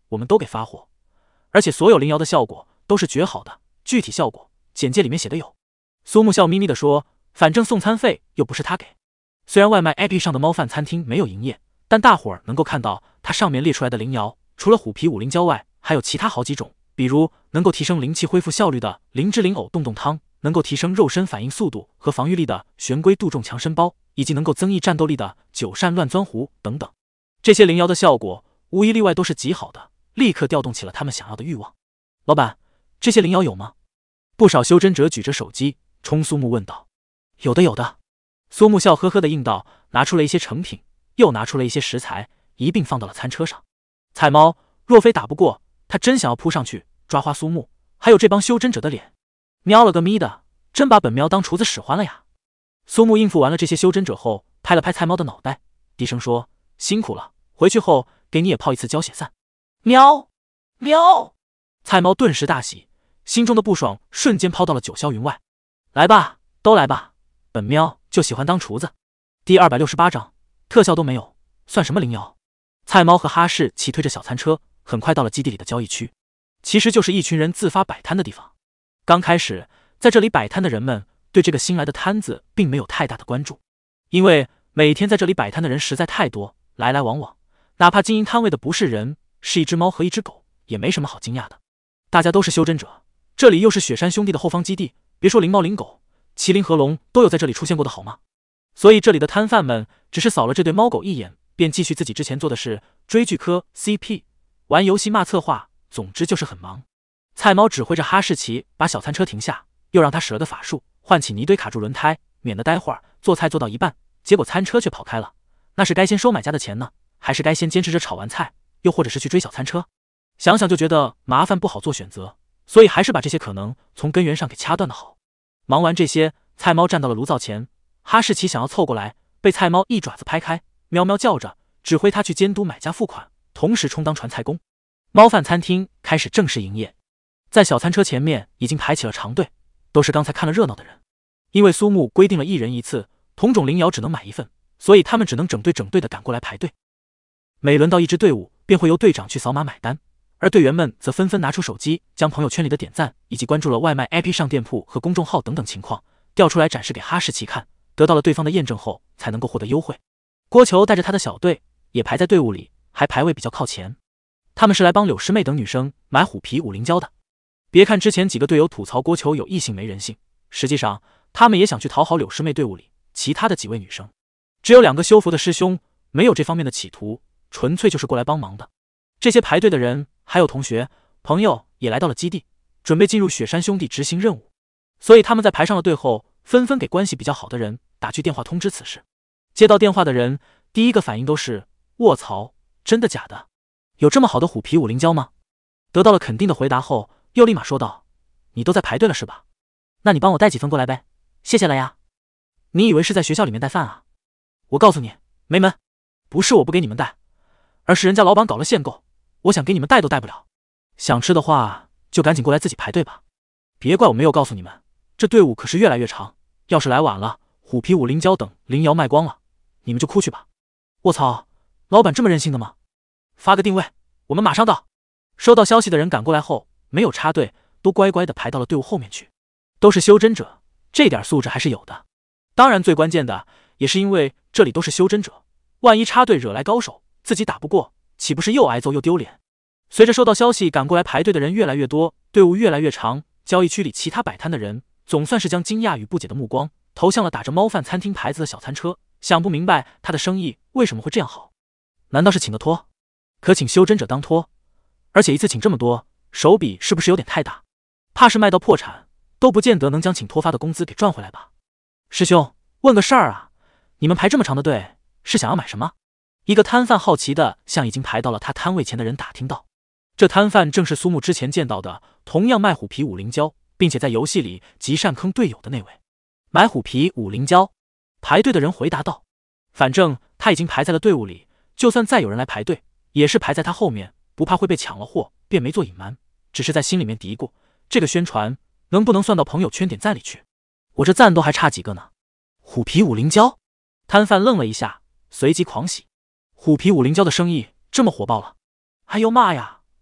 [SPEAKER 1] 我们都给发货，而且所有灵瑶的效果都是绝好的，具体效果简介里面写的有。苏木笑眯眯地说，反正送餐费又不是他给。虽然外卖 A P P 上的猫饭餐厅没有营业，但大伙儿能够看到它上面列出来的灵瑶，除了虎皮五灵胶外，还有其他好几种，比如能够提升灵气恢复效率的灵芝灵藕冻冻汤，能够提升肉身反应速度和防御力的玄龟杜仲强身包，以及能够增益战斗力的九扇乱钻壶等等。这些灵瑶的效果无一例外都是极好的，立刻调动起了他们想要的欲望。老板，这些灵瑶有吗？不少修真者举着手机冲苏木问道。有的有的，苏木笑呵呵的应道，拿出了一些成品，又拿出了一些食材，一并放到了餐车上。菜猫若非打不过，他真想要扑上去抓花苏木还有这帮修真者的脸。喵了个咪的，真把本喵当厨子使唤了呀。苏木应付完了这些修真者后，拍了拍菜猫的脑袋，低声说，辛苦了，回去后给你也泡一次胶血散。喵喵，菜猫顿时大喜，心中的不爽瞬间抛到了九霄云外。来吧，都来吧，本喵就喜欢当厨子。第二百六十八章，特效都没有，算什么灵瑶？菜猫和哈士奇推着小餐车，很快到了基地里的交易区，其实就是一群人自发摆摊的地方。刚开始，在这里摆摊的人们对这个新来的摊子并没有太大的关注，因为每天在这里摆摊的人实在太多，来来往往，哪怕经营摊位的不是人，是一只猫和一只狗，也没什么好惊讶的。大家都是修真者，这里又是雪山兄弟的后方基地，别说灵猫灵狗，麒麟和龙都有在这里出现过的好吗？所以这里的摊贩们只是扫了这对猫狗一眼，便继续自己之前做的事，追剧磕 C P， 玩游戏骂策划，总之就是很忙。菜猫指挥着哈士奇把小餐车停下，又让他使了个法术，唤起泥堆卡住轮胎，免得待会儿做菜做到一半，结果餐车却跑开了。那是该先收买家的钱呢，还是该先坚持着炒完菜，又或者是去追小餐车？想想就觉得麻烦不好做选择，所以还是把这些可能从根源上给掐断的好。忙完这些，菜猫站到了炉灶前，哈士奇想要凑过来，被菜猫一爪子拍开，喵喵叫着指挥他去监督买家付款，同时充当传菜工。猫饭餐厅开始正式营业，在小餐车前面已经排起了长队，都是刚才看了热闹的人。因为苏木规定了一人一次，同种灵瑶只能买一份，所以他们只能整队整队的赶过来排队。每轮到一支队伍，便会由队长去扫码买单，而队员们则纷纷拿出手机，将朋友圈里的点赞以及关注了外卖 A P P 上店铺和公众号等等情况调出来展示给哈士奇看，得到了对方的验证后才能够获得优惠。郭球带着他的小队也排在队伍里，还排位比较靠前。他们是来帮柳师妹等女生买虎皮五灵胶的。别看之前几个队友吐槽郭球有异性没人性，实际上他们也想去讨好柳师妹队伍里其他的几位女生。只有两个修佛的师兄没有这方面的企图，纯粹就是过来帮忙的。这些排队的人还有同学朋友也来到了基地，准备进入雪山兄弟执行任务，所以他们在排上了队后，纷纷给关系比较好的人打去电话通知此事。接到电话的人第一个反应都是卧槽，真的假的？有这么好的虎皮五灵胶吗？得到了肯定的回答后，又立马说道，你都在排队了是吧？那你帮我带几份过来呗，谢谢了呀。你以为是在学校里面带饭啊？我告诉你没门，不是我不给你们带，而是人家老板搞了限购，我想给你们带都带不了。想吃的话就赶紧过来自己排队吧，别怪我没有告诉你们，这队伍可是越来越长，要是来晚了，虎皮五灵胶等灵瑶卖光了，你们就哭去吧。我操，老板这么任性的吗？发个定位，我们马上到。收到消息的人赶过来后，没有插队，都乖乖的排到了队伍后面去。都是修真者，这点素质还是有的。当然最关键的也是因为这里都是修真者，万一插队惹来高手，自己打不过，岂不是又挨揍又丢脸？随着收到消息赶过来排队的人越来越多，队伍越来越长，交易区里其他摆摊的人总算是将惊讶与不解的目光投向了打着猫饭餐厅牌子的小餐车，想不明白他的生意为什么会这样好。难道是请的托？可请修真者当托，而且一次请这么多，手笔是不是有点太大？怕是卖到破产都不见得能将请托发的工资给赚回来吧。师兄，问个事儿啊，你们排这么长的队是想要买什么？一个摊贩好奇的向已经排到了他摊位前的人打听道。这摊贩正是苏木之前见到的同样卖虎皮五灵胶，并且在游戏里极善坑队友的那位。买虎皮五灵胶？排队的人回答道，反正他已经排在了队伍里，就算再有人来排队也是排在他后面，不怕会被抢了货，便没做隐瞒，只是在心里面嘀咕，这个宣传能不能算到朋友圈点赞里去？我这赞都还差几个呢。虎皮五灵胶？摊贩愣了一下，随即狂喜，虎皮五灵胶的生意这么火爆了？哎呦妈呀，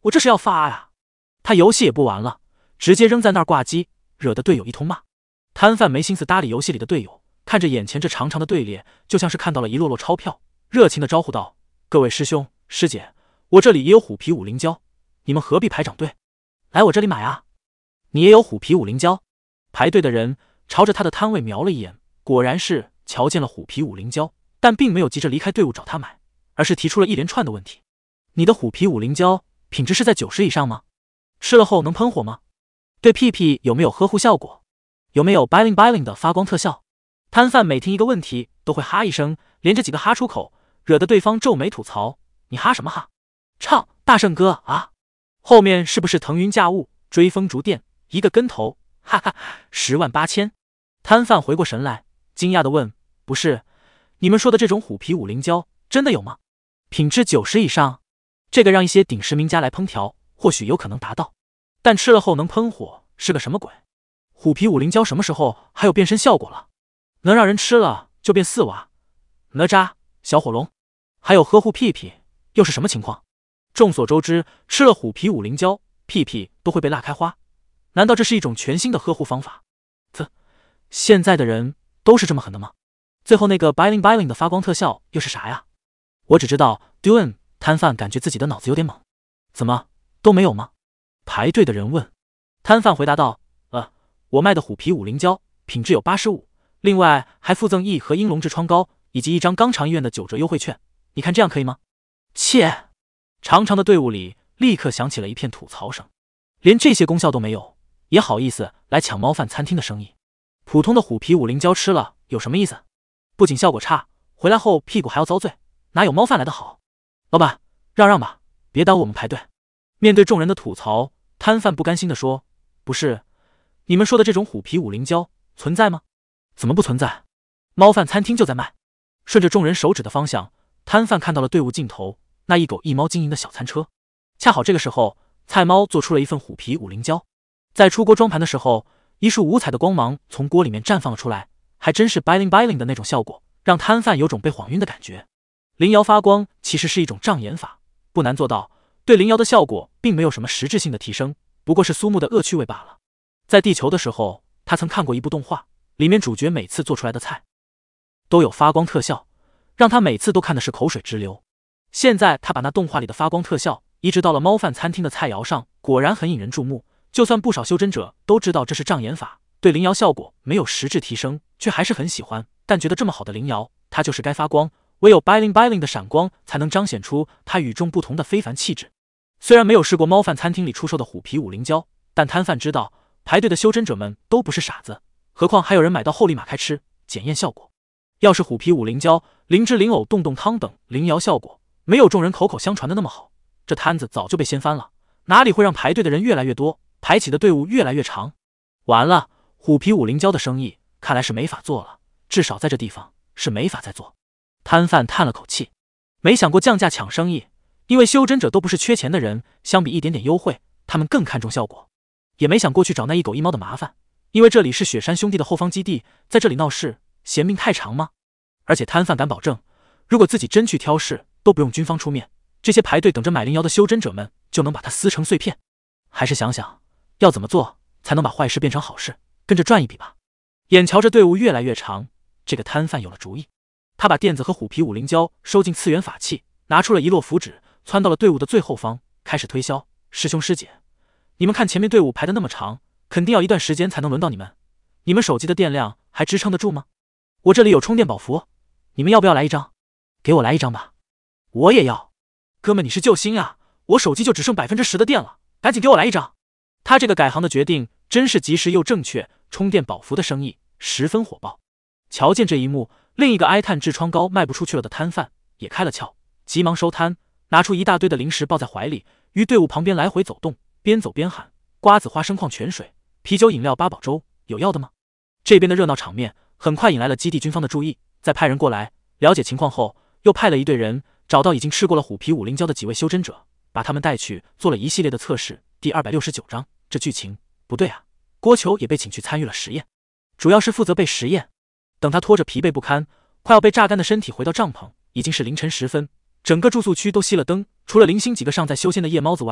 [SPEAKER 1] 我这是要发啊！他游戏也不玩了，直接扔在那儿挂机，惹得队友一通骂。摊贩没心思搭理游戏里的队友，看着眼前这长长的队列，就像是看到了一摞摞钞票，热情的招呼道：“各位师兄师姐，我这里也有虎皮五灵胶，你们何必排长队？来我这里买啊！”你也有虎皮五灵胶？排队的人朝着他的摊位瞄了一眼，果然是瞧见了虎皮五灵胶，但并没有急着离开队伍找他买，而是提出了一连串的问题。你的虎皮五灵胶品质是在九十以上吗？吃了后能喷火吗？对屁屁有没有呵护效果？有没有 bling bling 的发光特效？摊贩每听一个问题都会哈一声，连着几个哈出口，惹得对方皱眉吐槽：“你哈什么哈？唱大圣歌啊！后面是不是腾云驾雾、追风逐电，一个跟头？哈哈，十万八千！”摊贩回过神来，惊讶地问：“不是，你们说的这种虎皮五灵胶真的有吗？品质九十以上？这个让一些顶食名家来烹调，或许有可能达到，但吃了后能喷火是个什么鬼？虎皮五灵胶什么时候还有变身效果了？能让人吃了就变四娃、哪吒、小火龙，还有呵护屁屁，又是什么情况？众所周知，吃了虎皮五灵胶，屁屁都会被辣开花，难道这是一种全新的呵护方法？啧，现在的人都是这么狠的吗？最后那个 bling bling 的发光特效又是啥呀？我只知道 doing。 摊贩感觉自己的脑子有点懵，怎么都没有吗？排队的人问。摊贩回答道：呃，我卖的虎皮五灵胶品质有八十五，另外还附赠一盒英龙痔疮膏以及一张肛肠医院的九折优惠券，你看这样可以吗？切！长长的队伍里立刻响起了一片吐槽声，连这些功效都没有，也好意思来抢猫饭餐厅的生意？普通的虎皮五灵胶吃了有什么意思？不仅效果差，回来后屁股还要遭罪，哪有猫饭来的好？老板，让让吧，别耽误我们排队。面对众人的吐槽，摊贩不甘心地说：“不是，你们说的这种虎皮五灵胶存在吗？怎么不存在？猫饭餐厅就在卖。”顺着众人手指的方向，摊贩看到了队伍尽头那一狗一猫经营的小餐车。恰好这个时候，菜猫做出了一份虎皮五灵胶，在出锅装盘的时候，一束五彩的光芒从锅里面绽放了出来，还真是 bling bling 的那种效果，让摊贩有种被晃晕的感觉。灵瑶发光其实是一种障眼法，不难做到，对灵瑶的效果并没有什么实质性的提升，不过是苏木的恶趣味罢了。在地球的时候，他曾看过一部动画，里面主角每次做出来的菜都有发光特效，让他每次都看的是口水直流。现在他把那动画里的发光特效移植到了猫饭餐厅的菜肴上，果然很引人注目。就算不少修真者都知道这是障眼法，对灵瑶效果没有实质提升，却还是很喜欢，但觉得这么好的灵瑶，它就是该发光，唯有 bling bling 的闪光才能彰显出它与众不同的非凡气质。虽然没有试过猫饭餐厅里出售的虎皮五灵胶，但摊贩知道排队的修真者们都不是傻子，何况还有人买到后立马开吃检验效果。要是虎皮五灵胶、灵芝灵藕洞洞汤等灵瑶效果没有众人口口相传的那么好，这摊子早就被掀翻了，哪里会让排队的人越来越多，排起的队伍越来越长？完了，虎皮五灵胶的生意看来是没法做了，至少在这地方是没法再做。摊贩叹了口气，没想过降价抢生意，因为修真者都不是缺钱的人，相比一点点优惠，他们更看重效果。也没想过去找那一狗一猫的麻烦，因为这里是雪山兄弟的后方基地，在这里闹事，嫌命太长吗？而且摊贩敢保证，如果自己真去挑事，都不用军方出面，这些排队等着买灵瑶的修真者们就能把它撕成碎片。还是想想要怎么做才能把坏事变成好事，跟着赚一笔吧。眼瞧着队伍越来越长，这个摊贩有了主意。他把垫子和虎皮五灵胶收进次元法器，拿出了一摞符纸，窜到了队伍的最后方，开始推销。师兄师姐，你们看前面队伍排得那么长，肯定要一段时间才能轮到你们，你们手机的电量还支撑得住吗？我这里有充电宝符，你们要不要来一张？给我来一张吧。我也要。哥们，你是救星啊，我手机就只剩百分之十的电了，赶紧给我来一张。他这个改行的决定真是及时又正确，充电宝符的生意十分火爆。瞧见这一幕，另一个哀叹痔疮膏卖不出去了的摊贩也开了窍，急忙收摊，拿出一大堆的零食抱在怀里，于队伍旁边来回走动，边走边喊：瓜子、花生、矿泉水、啤酒、饮料、八宝粥，有要的吗？这边的热闹场面很快引来了基地军方的注意，在派人过来了解情况后，又派了一队人找到已经吃过了虎皮五灵胶的几位修真者，把他们带去做了一系列的测试。第二百六十九章，这剧情不对啊！郭球也被请去参与了实验，主要是负责被实验。等他拖着疲惫不堪、快要被榨干的身体回到帐篷，已经是凌晨时分，整个住宿区都熄了灯，除了零星几个尚在修仙的夜猫子外，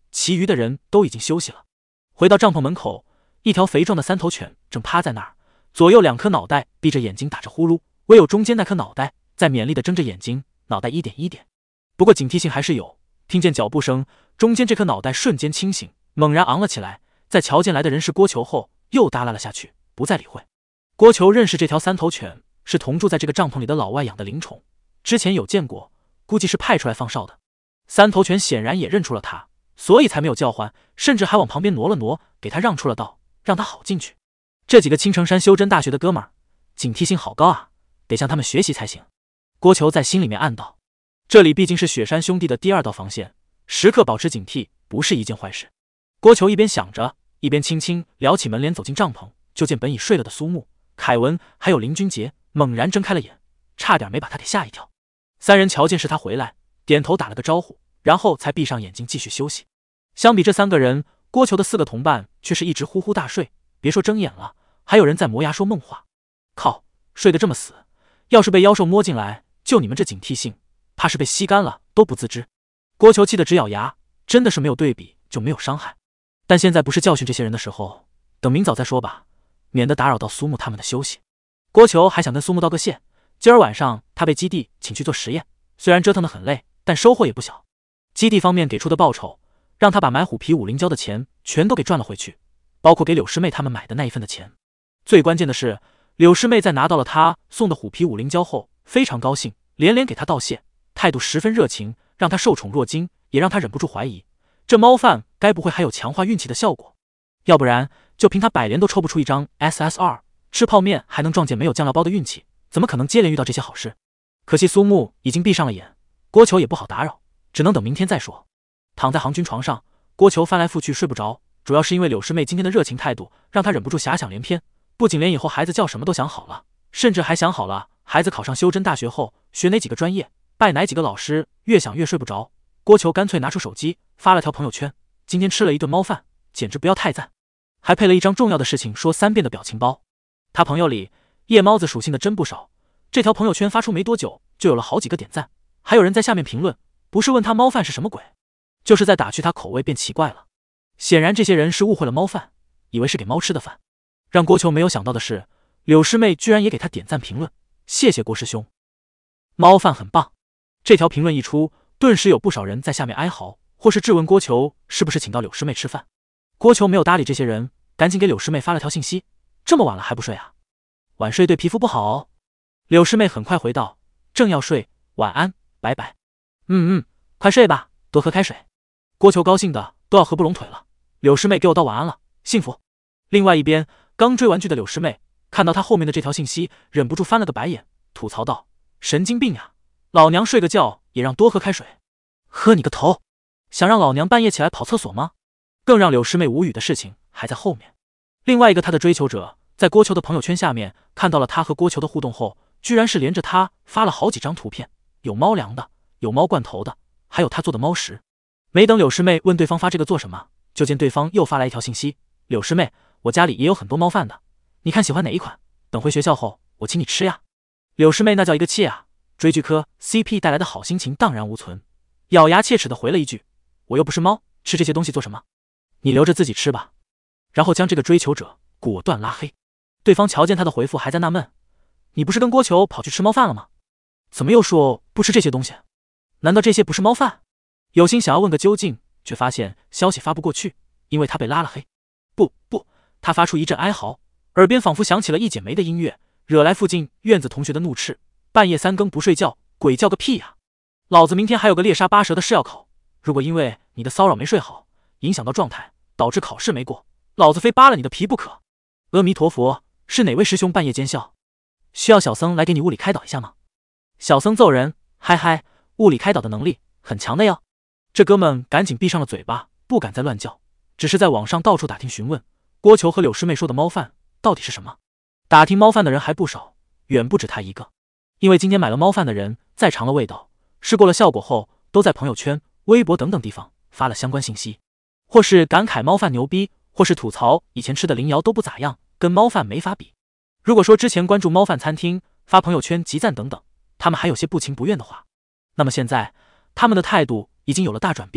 [SPEAKER 1] 其余的人都已经休息了。回到帐篷门口，一条肥壮的三头犬正趴在那儿，左右两颗脑袋闭着眼睛打着呼噜，唯有中间那颗脑袋在勉力地睁着眼睛，脑袋一点一点。不过警惕性还是有，听见脚步声，中间这颗脑袋瞬间清醒，猛然昂了起来，在瞧见来的人是郭球后，又耷拉了下去，不再理会。郭球认识这条三头犬，是同住在这个帐篷里的老外养的灵宠，之前有见过，估计是派出来放哨的。三头犬显然也认出了他，所以才没有叫唤，甚至还往旁边挪了挪，给他让出了道，让他好进去。这几个青城山修真大学的哥们儿，警惕性好高啊，得向他们学习才行。郭球在心里面暗道，这里毕竟是雪山兄弟的第二道防线，时刻保持警惕不是一件坏事。郭球一边想着，一边轻轻撩起门帘走进帐篷，就见本已睡了的苏木、凯文还有林君杰猛然睁开了眼，差点没把他给吓一跳。三人瞧见是他回来，点头打了个招呼，然后才闭上眼睛继续休息。相比这三个人，郭球的四个同伴却是一直呼呼大睡，别说睁眼了，还有人在磨牙说梦话。靠，睡得这么死，要是被妖兽摸进来，就你们这警惕性，怕是被吸干了都不自知。郭球气得直咬牙，真的是没有对比就没有伤害。但现在不是教训这些人的时候，等明早再说吧，免得打扰到苏木他们的休息。郭球还想跟苏木道个谢，今儿晚上他被基地请去做实验，虽然折腾得很累，但收获也不小。基地方面给出的报酬，让他把买虎皮五灵胶的钱全都给赚了回去，包括给柳师妹他们买的那一份的钱。最关键的是，柳师妹在拿到了他送的虎皮五灵胶后，非常高兴，连连给他道谢，态度十分热情，让他受宠若惊，也让他忍不住怀疑，这猫饭该不会还有强化运气的效果？要不然就凭他百连都抽不出一张 S S R， 吃泡面还能撞见没有酱料包的运气，怎么可能接连遇到这些好事？可惜苏木已经闭上了眼，郭球也不好打扰，只能等明天再说。躺在行军床上，郭球翻来覆去睡不着，主要是因为柳师妹今天的热情态度，让他忍不住遐想连篇。不仅连以后孩子叫什么都想好了，甚至还想好了孩子考上修真大学后学哪几个专业，拜哪几个老师。越想越睡不着，郭球干脆拿出手机发了条朋友圈，今天吃了一顿猫饭，简直不要太赞，还配了一张重要的事情说三遍的表情包。他朋友里夜猫子属性的真不少，这条朋友圈发出没多久就有了好几个点赞，还有人在下面评论，不是问他猫饭是什么鬼，就是在打趣他口味变奇怪了。显然这些人是误会了猫饭，以为是给猫吃的饭。让郭球没有想到的是，柳师妹居然也给他点赞评论，谢谢郭师兄，猫饭很棒。这条评论一出，顿时有不少人在下面哀嚎，或是质问郭球是不是请到柳师妹吃饭。郭球没有搭理这些人，赶紧给柳师妹发了条信息，这么晚了还不睡啊？晚睡对皮肤不好哦。柳师妹很快回道，正要睡，晚安，拜拜。嗯嗯，快睡吧，多喝开水。郭球高兴的都要合不拢腿了，柳师妹给我道晚安了，幸福。另外一边，刚追完剧的柳师妹看到他后面的这条信息，忍不住翻了个白眼，吐槽道，神经病呀，老娘睡个觉也让多喝开水，喝你个头，想让老娘半夜起来跑厕所吗？更让柳师妹无语的事情还在后面。另外一个他的追求者在郭球的朋友圈下面看到了他和郭球的互动后，居然是连着他发了好几张图片，有猫粮的，有猫罐头的，还有他做的猫食。没等柳师妹问对方发这个做什么，就见对方又发来一条信息，柳师妹，我家里也有很多猫饭的，你看喜欢哪一款，等回学校后我请你吃呀。柳师妹那叫一个气啊，追剧科 C P 带来的好心情荡然无存，咬牙切齿的回了一句，我又不是猫，吃这些东西做什么？你留着自己吃吧。然后将这个追求者果断拉黑。对方瞧见他的回复还在纳闷，你不是跟郭球跑去吃猫饭了吗？怎么又说不吃这些东西？难道这些不是猫饭？有心想要问个究竟，却发现消息发不过去，因为他被拉了黑。不不，他发出一阵哀嚎，耳边仿佛响起了一剪梅的音乐，惹来附近院子同学的怒斥，半夜三更不睡觉，鬼叫个屁呀！老子明天还有个猎杀八蛇的试要考，如果因为你的骚扰没睡好，影响到状态，导致考试没过，老子非扒了你的皮不可！阿弥陀佛，是哪位师兄半夜奸笑？需要小僧来给你物理开导一下吗？小僧揍人，嗨嗨，物理开导的能力很强的哟。这哥们赶紧闭上了嘴巴，不敢再乱叫，只是在网上到处打听询问郭球和柳师妹说的猫饭到底是什么。打听猫饭的人还不少，远不止他一个。因为今天买了猫饭的人再尝了味道，试过了效果后，都在朋友圈、微博等等地方发了相关信息，或是感慨猫饭牛逼，或是吐槽以前吃的灵瑶都不咋样，跟猫饭没法比。如果说之前关注猫饭餐厅发朋友圈集赞等等，他们还有些不情不愿的话，那么现在他们的态度已经有了大转变，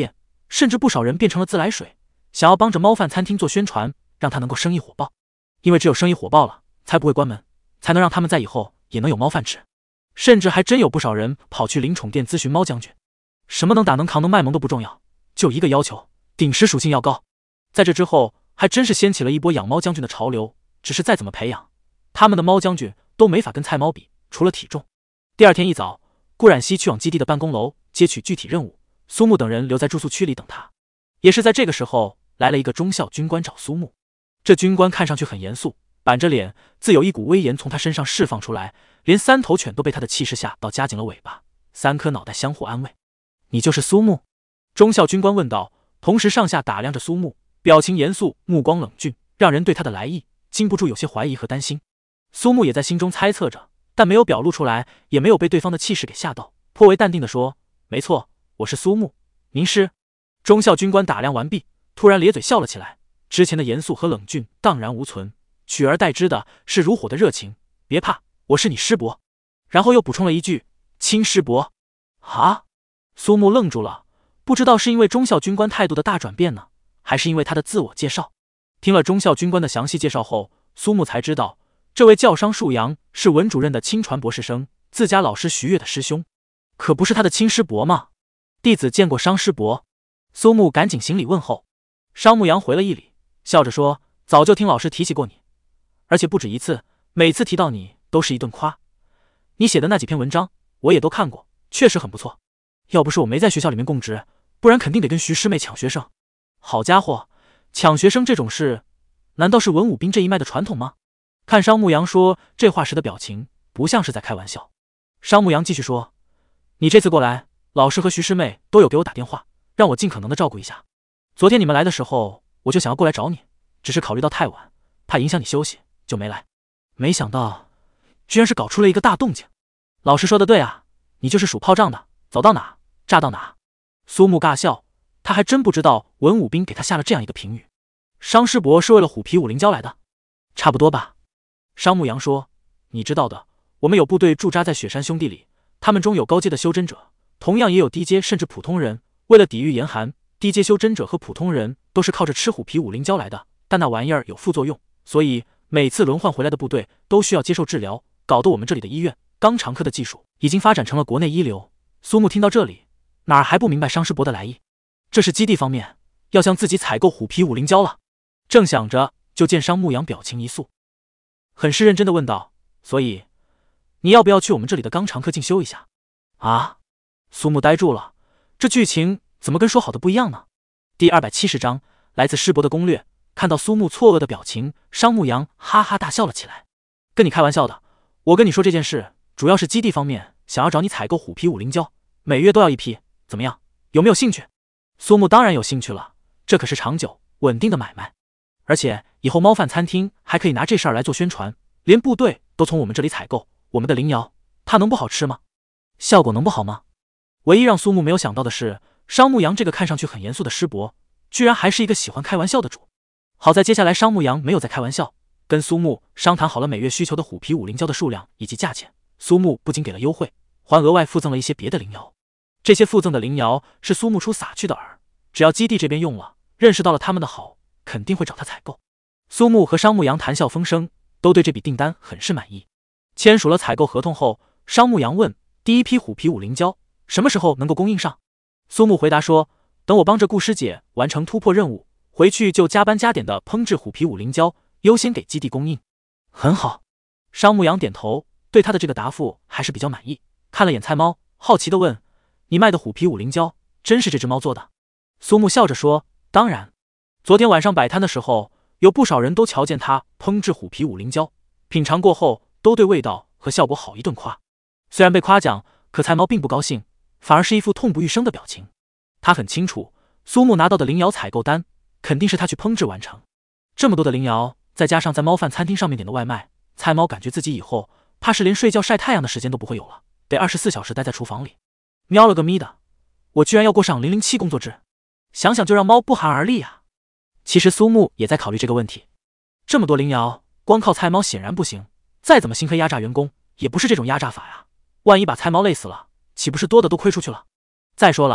[SPEAKER 1] 甚至不少人变成了自来水，想要帮着猫饭餐厅做宣传，让它能够生意火爆。因为只有生意火爆了，才不会关门，才能让他们在以后也能有猫饭吃。甚至还真有不少人跑去灵宠店咨询猫将军，什么能打能扛能卖萌都不重要，就一个要求，顶食属性要高。在这之后，还真是掀起了一波养猫将军的潮流。只是再怎么培养，他们的猫将军都没法跟菜猫比，除了体重。第二天一早，顾冉熙去往基地的办公楼接取具体任务，苏木等人留在住宿区里等他。也是在这个时候，来了一个中校军官找苏木。这军官看上去很严肃，板着脸，自有一股威严从他身上释放出来，连三头犬都被他的气势吓到夹紧了尾巴，三颗脑袋相互安慰。你就是苏木？中校军官问道，同时上下打量着苏木，表情严肃，目光冷峻，让人对他的来意禁不住有些怀疑和担心。苏木也在心中猜测着，但没有表露出来，也没有被对方的气势给吓到，颇为淡定地说，没错，我是苏木，您是？中校军官打量完毕，突然咧嘴笑了起来，之前的严肃和冷峻荡然无存，取而代之的是如火的热情。别怕，我是你师伯。然后又补充了一句，亲师伯。啊！苏木愣住了，不知道是因为中校军官态度的大转变呢，还是因为他的自我介绍。听了中校军官的详细介绍后，苏木才知道，这位教商树阳是文主任的亲传博士生，自家老师徐悦的师兄，可不是他的亲师伯吗？弟子见过商师伯。苏木赶紧行礼问候。商牧阳回了一礼，笑着说，早就听老师提起过你，而且不止一次，每次提到你都是一顿夸。你写的那几篇文章我也都看过，确实很不错。要不是我没在学校里面供职，不然肯定得跟徐师妹抢学生。好家伙，抢学生这种事，难道是文武兵这一脉的传统吗？看商牧阳说这话时的表情，不像是在开玩笑。商牧阳继续说，你这次过来，老师和徐师妹都有给我打电话，让我尽可能的照顾一下。昨天你们来的时候，我就想要过来找你，只是考虑到太晚，怕影响你休息，就没来。没想到居然是搞出了一个大动静。老师说的对啊，你就是数炮仗的，走到哪炸到哪。苏木尬笑，他还真不知道文武兵给他下了这样一个评语。商师伯是为了虎皮五灵胶来的？差不多吧。商牧阳说，你知道的，我们有部队驻扎在雪山兄弟里，他们中有高阶的修真者，同样也有低阶甚至普通人。为了抵御严寒，低阶修真者和普通人都是靠着吃虎皮五灵胶来的，但那玩意儿有副作用，所以每次轮换回来的部队都需要接受治疗，搞得我们这里的医院肛肠科的技术已经发展成了国内一流。苏木听到这里，哪儿还不明白商师伯的来意？这是基地方面要向自己采购虎皮五灵胶了。正想着，就见商牧阳表情一肃，很是认真的问道，所以你要不要去我们这里的肛肠科进修一下？啊！苏木呆住了，这剧情怎么跟说好的不一样呢？第二百七十章，来自师伯的攻略。看到苏木错愕的表情，商牧阳哈哈大笑了起来。跟你开玩笑的，我跟你说这件事，主要是基地方面想要找你采购虎皮五灵胶，每月都要一批，怎么样？有没有兴趣？苏木当然有兴趣了，这可是长久稳定的买卖，而且以后猫饭餐厅还可以拿这事儿来做宣传，连部队都从我们这里采购我们的灵瑶，它能不好吃吗？效果能不好吗？唯一让苏木没有想到的是，商牧阳这个看上去很严肃的师伯，居然还是一个喜欢开玩笑的主。好在接下来商牧阳没有再开玩笑，跟苏木商谈好了每月需求的虎皮五灵胶的数量以及价钱。苏木不仅给了优惠，还额外附赠了一些别的灵瑶。这些附赠的灵瑶是苏木出撒去的饵，只要基地这边用了，认识到了他们的好，肯定会找他采购。苏木和商牧阳谈笑风生，都对这笔订单很是满意。签署了采购合同后，商牧阳问，第一批虎皮五灵胶什么时候能够供应上？苏木回答说，等我帮着顾师姐完成突破任务，回去就加班加点的烹制虎皮五灵胶，优先给基地供应。很好。商牧阳点头，对他的这个答复还是比较满意。看了眼菜猫，好奇的问，你卖的虎皮五灵胶真是这只猫做的？苏木笑着说，当然。昨天晚上摆摊的时候，有不少人都瞧见他烹制虎皮五灵胶，品尝过后都对味道和效果好一顿夸。虽然被夸奖，可菜猫并不高兴，反而是一副痛不欲生的表情。他很清楚，苏木拿到的灵瑶采购单肯定是他去烹制完成。这么多的灵瑶，再加上在猫饭餐厅上面点的外卖，菜猫感觉自己以后怕是连睡觉晒太阳的时间都不会有了，得二十四小时待在厨房里。喵了个咪的，我居然要过上零零七工作制，想想就让猫不寒而栗啊！其实苏木也在考虑这个问题，这么多灵瑶，光靠菜猫显然不行，再怎么心黑压榨员工，也不是这种压榨法呀。万一把菜猫累死了，岂不是多的都亏出去了？再说了，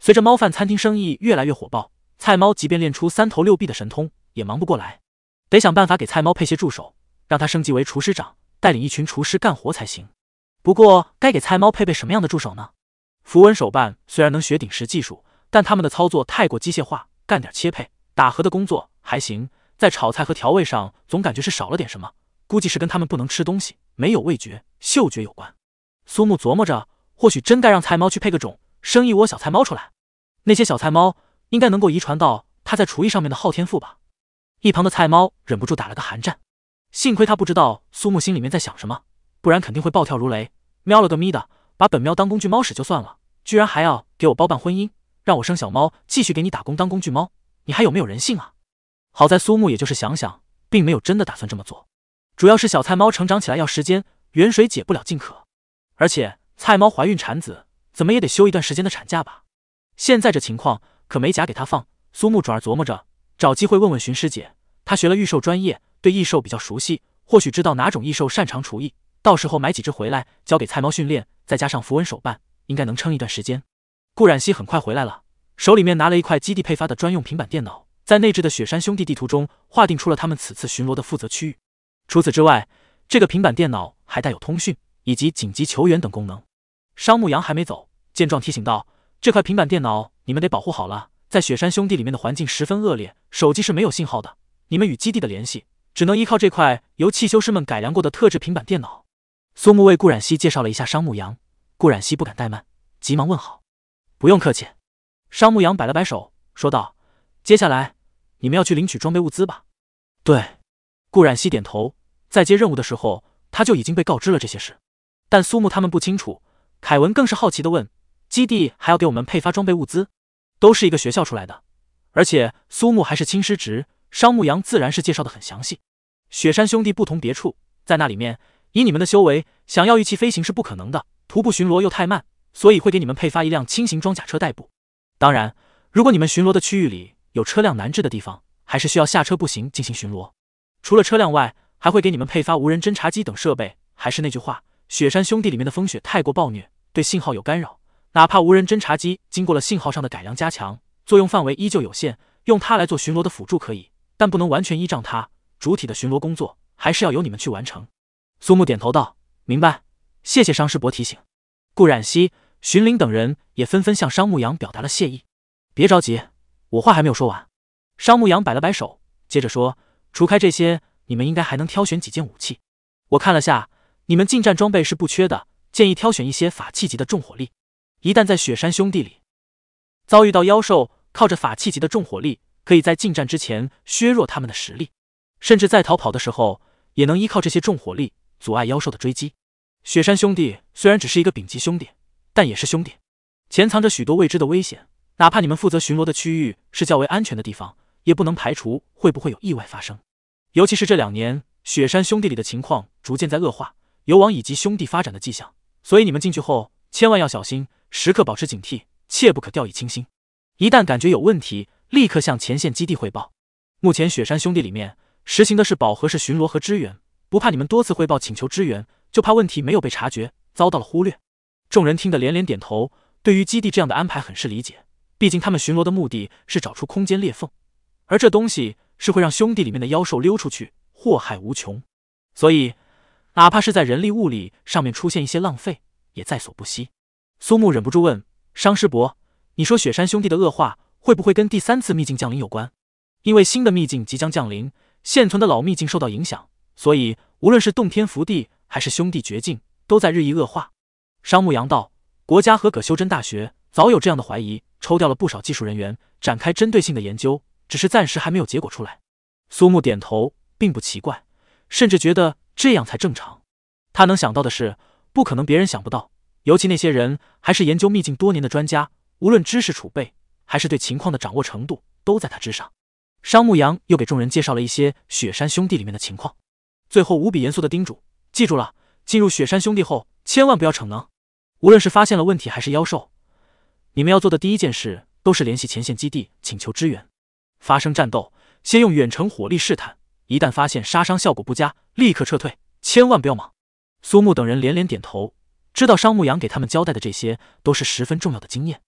[SPEAKER 1] 随着猫饭餐厅生意越来越火爆，菜猫即便练出三头六臂的神通，也忙不过来，得想办法给菜猫配些助手，让他升级为厨师长，带领一群厨师干活才行。不过，该给菜猫配备什么样的助手呢？符文手办虽然能学顶石技术，但他们的操作太过机械化，干点切配、打合的工作还行，在炒菜和调味上总感觉是少了点什么，估计是跟他们不能吃东西、没有味觉、嗅觉有关。苏木琢磨着，或许真该让菜猫去配个种，生一窝小菜猫出来。那些小菜猫应该能够遗传到他在厨艺上面的好天赋吧。一旁的菜猫忍不住打了个寒战，幸亏他不知道苏木心里面在想什么，不然肯定会暴跳如雷。喵了个咪的，把本喵当工具猫使就算了，居然还要给我包办婚姻，让我生小猫继续给你打工当工具猫，你还有没有人性啊？好在苏木也就是想想，并没有真的打算这么做，主要是小菜猫成长起来要时间，远水解不了近渴，而且菜猫怀孕产子，怎么也得休一段时间的产假吧。现在这情况可没假给他放，苏木转而琢磨着找机会问问荀师姐，她学了御兽专业，对异兽比较熟悉，或许知道哪种异兽擅长厨艺，到时候买几只回来交给菜猫训练，再加上符文手办，应该能撑一段时间。顾冉熙很快回来了，手里面拿了一块基地配发的专用平板电脑，在内置的雪山兄弟地图中划定出了他们此次巡逻的负责区域。除此之外，这个平板电脑还带有通讯以及紧急求援等功能。商牧羊还没走，见状提醒道，这块平板电脑你们得保护好了，在雪山兄弟里面的环境十分恶劣，手机是没有信号的，你们与基地的联系只能依靠这块由汽修师们改良过的特制平板电脑。苏木为顾冉熙介绍了一下商牧羊，顾冉熙不敢怠慢，急忙问好。不用客气。商牧羊摆了摆手说道，接下来你们要去领取装备物资吧？对。顾冉熙点头，在接任务的时候他就已经被告知了这些事，但苏木他们不清楚。凯文更是好奇地问，基地还要给我们配发装备物资？都是一个学校出来的，而且苏木还是亲师侄，商牧羊自然是介绍得很详细。雪山兄弟不同别处，在那里面以你们的修为，想要御气飞行是不可能的，徒步巡逻又太慢，所以会给你们配发一辆轻型装甲车代步。当然，如果你们巡逻的区域里有车辆难至的地方，还是需要下车步行进行巡逻。除了车辆外，还会给你们配发无人侦察机等设备。还是那句话，雪山兄弟里面的风雪太过暴虐，对信号有干扰，哪怕无人侦察机经过了信号上的改良加强，作用范围依旧有限，用它来做巡逻的辅助可以，但不能完全依仗它，主体的巡逻工作还是要由你们去完成。苏木点头道，明白，谢谢商师伯提醒。顾冉熙、荀林等人也纷纷向商牧羊表达了谢意。别着急，我话还没有说完。商牧羊摆了摆手，接着说，除开这些，你们应该还能挑选几件武器。我看了下，你们近战装备是不缺的，建议挑选一些法器级的重火力。一旦在雪山兄弟里遭遇到妖兽，靠着法器级的重火力，可以在近战之前削弱他们的实力，甚至在逃跑的时候，也能依靠这些重火力阻碍妖兽的追击。雪山兄弟虽然只是一个丙级兄弟，但也是兄弟，潜藏着许多未知的危险，哪怕你们负责巡逻的区域是较为安全的地方，也不能排除会不会有意外发生。尤其是这两年，雪山兄弟里的情况逐渐在恶化，有往以及兄弟发展的迹象，所以你们进去后千万要小心，时刻保持警惕，切不可掉以轻心。一旦感觉有问题，立刻向前线基地汇报。目前雪山兄弟里面实行的是饱和式巡逻和支援，不怕你们多次汇报请求支援，就怕问题没有被察觉，遭到了忽略。众人听得连连点头，对于基地这样的安排很是理解，毕竟他们巡逻的目的是找出空间裂缝，而这东西是会让兄弟里面的妖兽溜出去，祸害无穷，所以哪怕是在人力物力上面出现一些浪费，也在所不惜。苏木忍不住问，商师伯，你说雪山兄弟的恶化会不会跟第三次秘境降临有关？因为新的秘境即将降临，现存的老秘境受到影响，所以无论是洞天福地还是兄弟绝境，都在日益恶化。商牧羊道，国家和葛修真大学早有这样的怀疑，抽调了不少技术人员，展开针对性的研究，只是暂时还没有结果出来。苏木点头，并不奇怪，甚至觉得这样才正常。他能想到的是，不可能别人想不到，尤其那些人还是研究秘境多年的专家，无论知识储备还是对情况的掌握程度，都在他之上。商牧羊又给众人介绍了一些雪山兄弟里面的情况，最后无比严肃的叮嘱，记住了，进入雪山兄弟后千万不要逞能，无论是发现了问题还是妖兽，你们要做的第一件事都是联系前线基地请求支援。发生战斗，先用远程火力试探，一旦发现杀伤效果不佳，立刻撤退，千万不要莽。苏木等人连连点头，知道商牧羊给他们交代的这些都是十分重要的经验。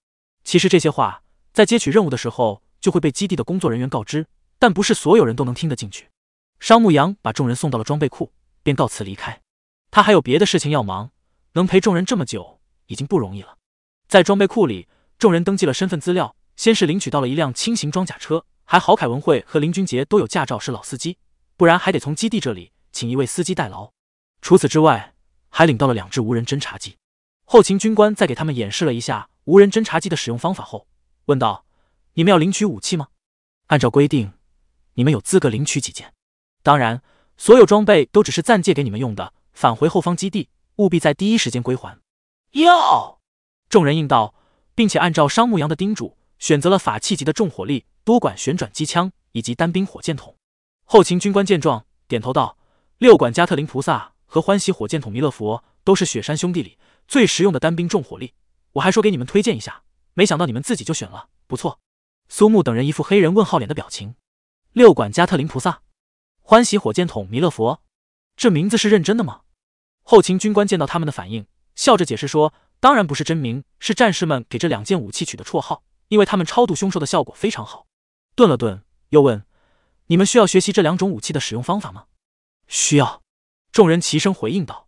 [SPEAKER 1] 其实这些话在接取任务的时候就会被基地的工作人员告知，但不是所有人都能听得进去。商牧羊把众人送到了装备库，便告辞离开。他还有别的事情要忙，能陪众人这么久已经不容易了。在装备库里，众人登记了身份资料，先是领取到了一辆轻型装甲车，还好凯文慧和林君杰都有驾照，是老司机，不然还得从基地这里请一位司机代劳。除此之外，还领到了两支无人侦察机。后勤军官在给他们演示了一下无人侦察机的使用方法后，问道：“你们要领取武器吗？按照规定，你们有资格领取几件。当然，所有装备都只是暂借给你们用的，返回后方基地务必在第一时间归还。”要！众人应道，并且按照商牧羊的叮嘱，选择了法器级的重火力多管旋转机枪以及单兵火箭筒。后勤军官见状，点头道：“六管加特林菩萨和欢喜火箭筒弥勒佛都是雪山兄弟里最实用的单兵重火力，我还说给你们推荐一下，没想到你们自己就选了，不错。”苏木等人一副黑人问号脸的表情。六管加特林菩萨，欢喜火箭筒弥勒佛，这名字是认真的吗？后勤军官见到他们的反应，笑着解释说：“当然不是真名，是战士们给这两件武器取的绰号，因为他们超度凶兽的效果非常好。”顿了顿，又问：“你们需要学习这两种武器的使用方法吗？”需要。众人齐声回应道。